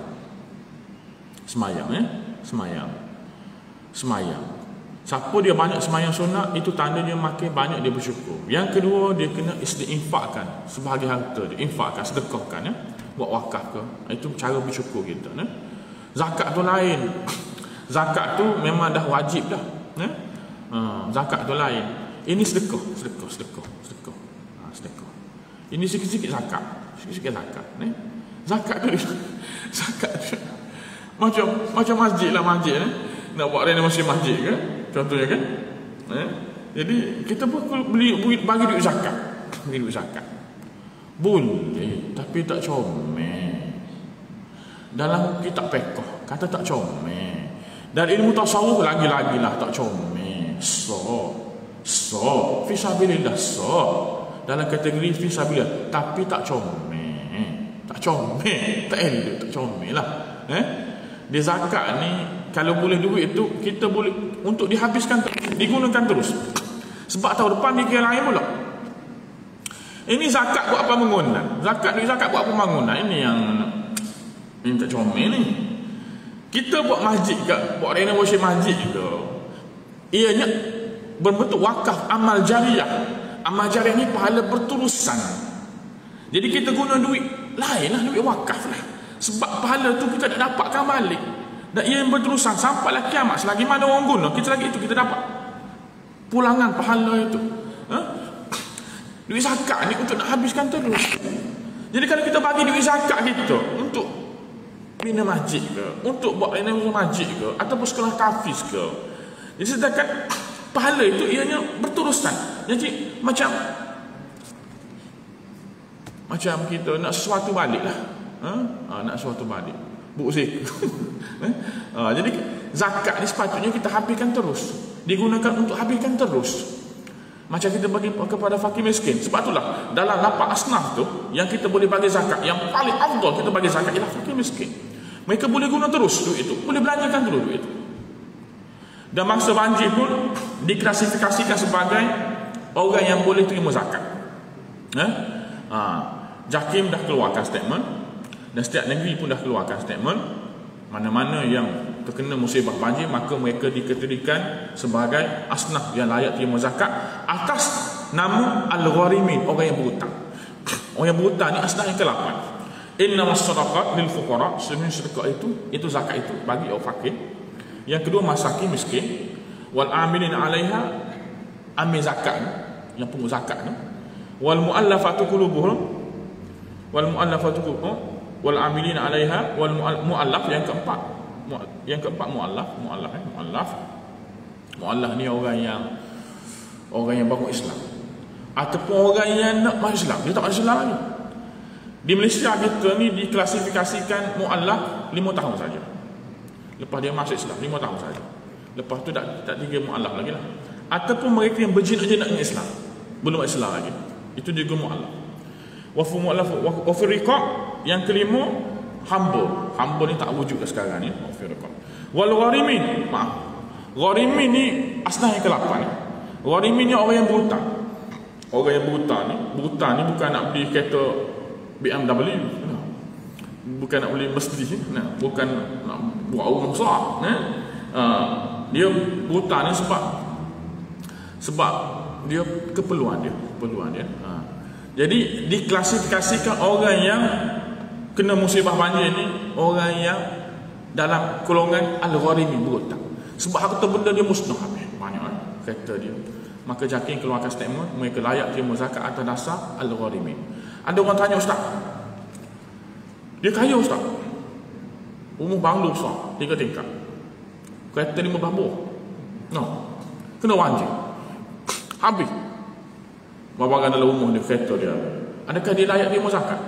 Semayang ya, semayang. Semayang. Siapa dia banyak semayang sunat, itu tanda dia makin banyak dia bersyukur. Yang kedua, dia kena diinfakkan sebahagian harta dia, infakkan, sedekahkan ya, buat wakaf ke. Itu cara bersyukur kita ya. Zakat tu lain. Zakat tu memang dah wajib dah ya? Ha, zakat tu lain. Ini sedekah, sedekah, sedekah, sedekah. Ha, sedekah. Ini sikit-sikit zakat, sikit-sikit zakat ya? Zakat tu zakat tu macam macam masjid lah, masjid ya? Nak buat renovasi masjid ke contohnya kan ya? Jadi kita pun beli bagi duit zakat, bagi duit zakat boleh, tapi tak comel. Dalam kitab fiqh kata tak comel. Dan ilmu tasawuf lagi-lagi lah tak comel. So so fisabilillah, so dalam kategori fisabilillah, tapi tak comel. Tak comel, tak elok, tak comel lah eh? Dia zakat ni kalau boleh duit tu kita boleh untuk dihabiskan, digunakan terus. Sebab tahun depan dia lain pula. Ini zakat buat pembangunan, zakat duit zakat buat pembangunan. Ini yang ini tak comel ni. Kita buat masjid ke, buat renovasi masjid ke, ianya berbentuk wakaf, amal jariah. Amal jariah ni pahala berterusan. Jadi kita guna duit lain lah, duit wakaf lah. Sebab pahala tu kita tak dapatkan balik. Dan ia yang berterusan sampailah kiamat. Selagi mana orang guna, kita lagi itu kita dapat pulangan pahala itu. Ha? Duit zakat ni untuk nak habiskan terus. Jadi kalau kita bagi duit zakat kita untuk bina masjid ke, untuk buat renovasi masjid ke, ataupun sekolah tahfiz ke, jadi sedangkan pahala itu ianya berterusan. Jadi macam macam kita nak sesuatu balik lah ha? Ha, nak sesuatu balik buksik ha, jadi zakat ni sepatutnya kita habiskan terus, digunakan untuk habiskan terus. Macam kita bagi kepada fakir miskin. Sebab itulah dalam lapan asnaf tu yang kita boleh bagi zakat, yang paling afdal kita bagi zakat ialah fakir miskin. Mereka boleh guna terus duit itu, boleh belanjakan terus duit itu. Dan mangsa banjir pun diklasifikasikan sebagai orang yang boleh terima zakat. Eh? Ha, JAKIM dah keluarkan statement, dan setiap negeri pun dah keluarkan statement. Mana-mana yang terkena musibah banjir, maka mereka dikategorikan sebagai asnaf yang layak terima zakat atas nama al-gharimin, orang yang berhutang. Orang yang berhutang ni asnaf yang ke lapan. Innamas sadaqat lil fuqara, sebenarnya sedekah itu itu zakat itu bagi orang fakir. Yang kedua masakin miskin, wal amilin 'alaiha, amil zakat yang pungut zakat ni, wal muallafatu qulubuhum, wal muallafatu qulubuhum, wal amilin 'alaiha, wal muallaf. Yang keempat, yang keempat muallaf, muallaf eh? muallaf. Muallaf ni orang yang orang yang baru Islam, ataupun orang yang nak masuk Islam, dia tak masuk Islam lagi. Di Malaysia kita ni diklasifikasikan muallaf lima tahun saja. Lepas dia masuk Islam lima tahun saja. Lepas tu tak tak tiga muallaf lagi lah. Ataupun mereka yang berjinak-jinak dengan Islam, belum Islam lagi, itu juga muallaf. Wa fu muallaf wa fi riqab. Yang kelima hamba. Hamba ni tak wujud dah sekarang ni. Wa fi riqab. Wal gharimin, maaf. Gharimin ni asnaf yang ke-lapan. Gharimin ni orang yang berhutang. Orang yang berhutang ni, berhutang ni bukan nak beli kereta B M W, bukan nak beli masjid, nah, bukan nak buat rumah besar, nah. Uh, dia buta ni sebab sebab dia keperluan dia, keperluan dia. Ha. Jadi diklasifikasikan orang yang kena musibah banjir ni orang yang dalam golongan al-gharimi, berhutang. Sebab harta benda dia musnah habis, banyak kan kereta dia. Maka JAKIM keluarkan statement mereka layak terima zakat atas dasar al-gharimi. Ada orang tanya, ustaz, dia kaya ustaz, rumah banglo besar, tiga tingkat, kereta lima belas buah, no, kena banjir habis barang dalam rumah dia, kereta dia, adakah dia layak terima zakat?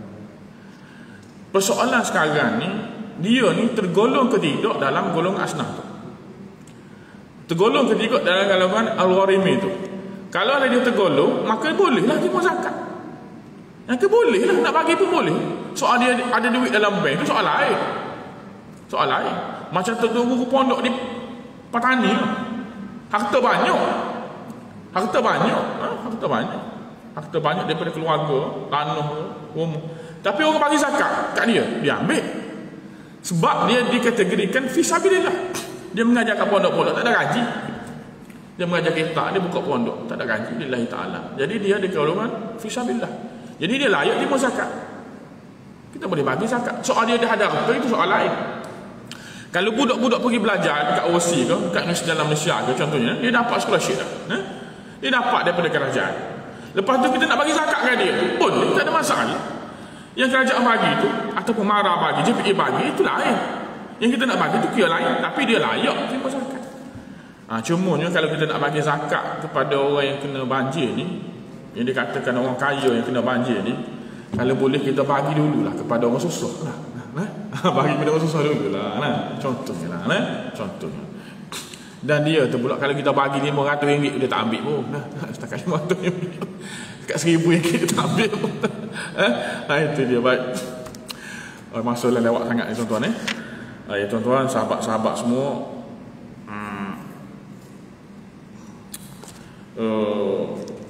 Persoalan sekarang ni, dia ni tergolong ke tidak dalam golongan asnaf tu, tergolong ke tidak dalam golongan al-gharimi tu. Kalau ada dia tergolong, maka bolehlah terima zakat. Yang boleh lah, nak bagi pun boleh. Soal dia ada duit dalam bank tu soal lain, soal lain. Macam tu guru pondok di petani, harta banyak, harta banyak, ha? harta banyak, harta banyak daripada keluarga, tanah, rumah. Tapi orang bagi zakat kat dia, dia ambil. Sebab dia dikategorikan fisabilillah. Dia mengajar kat pondok-pondok, tak ada gaji. Dia mengajar kita, dia buka pondok, tak ada gaji, lillahi ta'ala. Jadi dia di golongan fisabilillah. Jadi dia layak terima zakat. Kita boleh bagi zakat. Soal dia ada harta itu soal lain. Kalau budak-budak pergi belajar dekat O C ke, dekat Universiti dalam Malaysia ke contohnya, dia dapat scholarship dah. Ha? Dia dapat daripada kerajaan. Lepas tu kita nak bagi zakat kat dia, boleh, tak ada masalah. Yang kerajaan bagi tu ataupun MARA bagi, J P A bagi, itu lain. Yang kita nak bagi tu kira lain, tapi dia layak terima zakat. Ha, cumanya kalau kita nak bagi zakat kepada orang yang kena banjir ni, yang dikatakan orang kaya yang kena banjir ni, kalau boleh kita bagi dululah kepada orang susah lah. Nah, bagi kepada orang susah dululah. Nah, contohnya lah, nah, contohnya. Dan dia tu pula kalau kita bagi lima ratus ringgit dia tak ambil pun. Nah, setakat lima ratus ringgit. Setakat seribu ringgit dia tak ambil pun. Ha? Nah, itu dia baik. Oh, masa dah lewat sangat ni tuan-tuan eh. Ah, ya tuan-tuan, sahabat-sahabat semua. Hmm. Uh,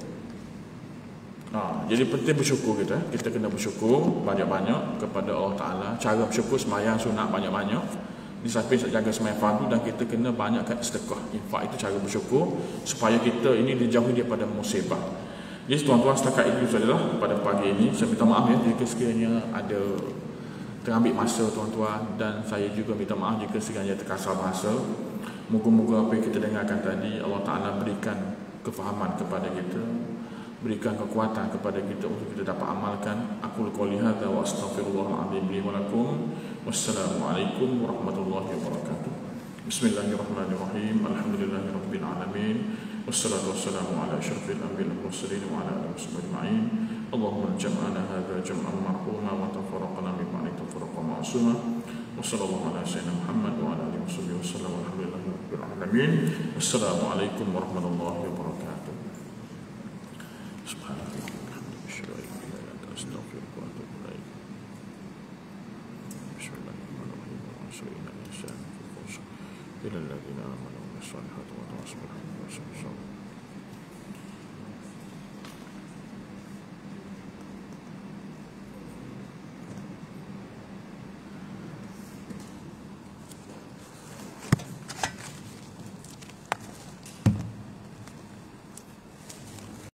Ha, jadi penting bersyukur kita. Kita kena bersyukur banyak-banyak kepada Allah Ta'ala. Cara bersyukur sembahyang sunat banyak-banyak, di samping jaga sembahyang fardu, dan kita kena banyakkan sedekah, infak. Itu cara bersyukur supaya kita ini dijauhi daripada musibah. Jadi tuan-tuan, setakat itu sajalah pada pagi ini. Saya minta maaf ya jika sekiranya ada terambil masa tuan-tuan, dan saya juga minta maaf jika sekiranya terkasar bahasa. Moga-moga apa yang kita dengarkan tadi Allah Ta'ala berikan kefahaman kepada kita, berikan kekuatan kepada kita untuk kita dapat amalkan. Aqul qouli hadza wa astaghfirullahaladzim li wa lakum. Wassalamualaikum warahmatullahi wabarakatuh. Bismillahirrahmanirrahim. Alhamdulillahirabbil alamin. Wassalatu wassalamu ala asyrafil anbiya'i wal mursalin wa ala alihi washabbihi ajma'in. Allahumma jam'ana hadza jam'an marhuma wa tafarraqna min ba'di tafarruqan ma'suma. Wassallallahu ala sayyidina Muhammad wa ala alihi washabbihi wasallam. Alhamdulillahirabbil alamin. Wassalamualaikum warahmatullahi wabarakatuh. إلى الذين آمنوا بالصالحات وتواصوا بالحق وتواصوا بالصبر.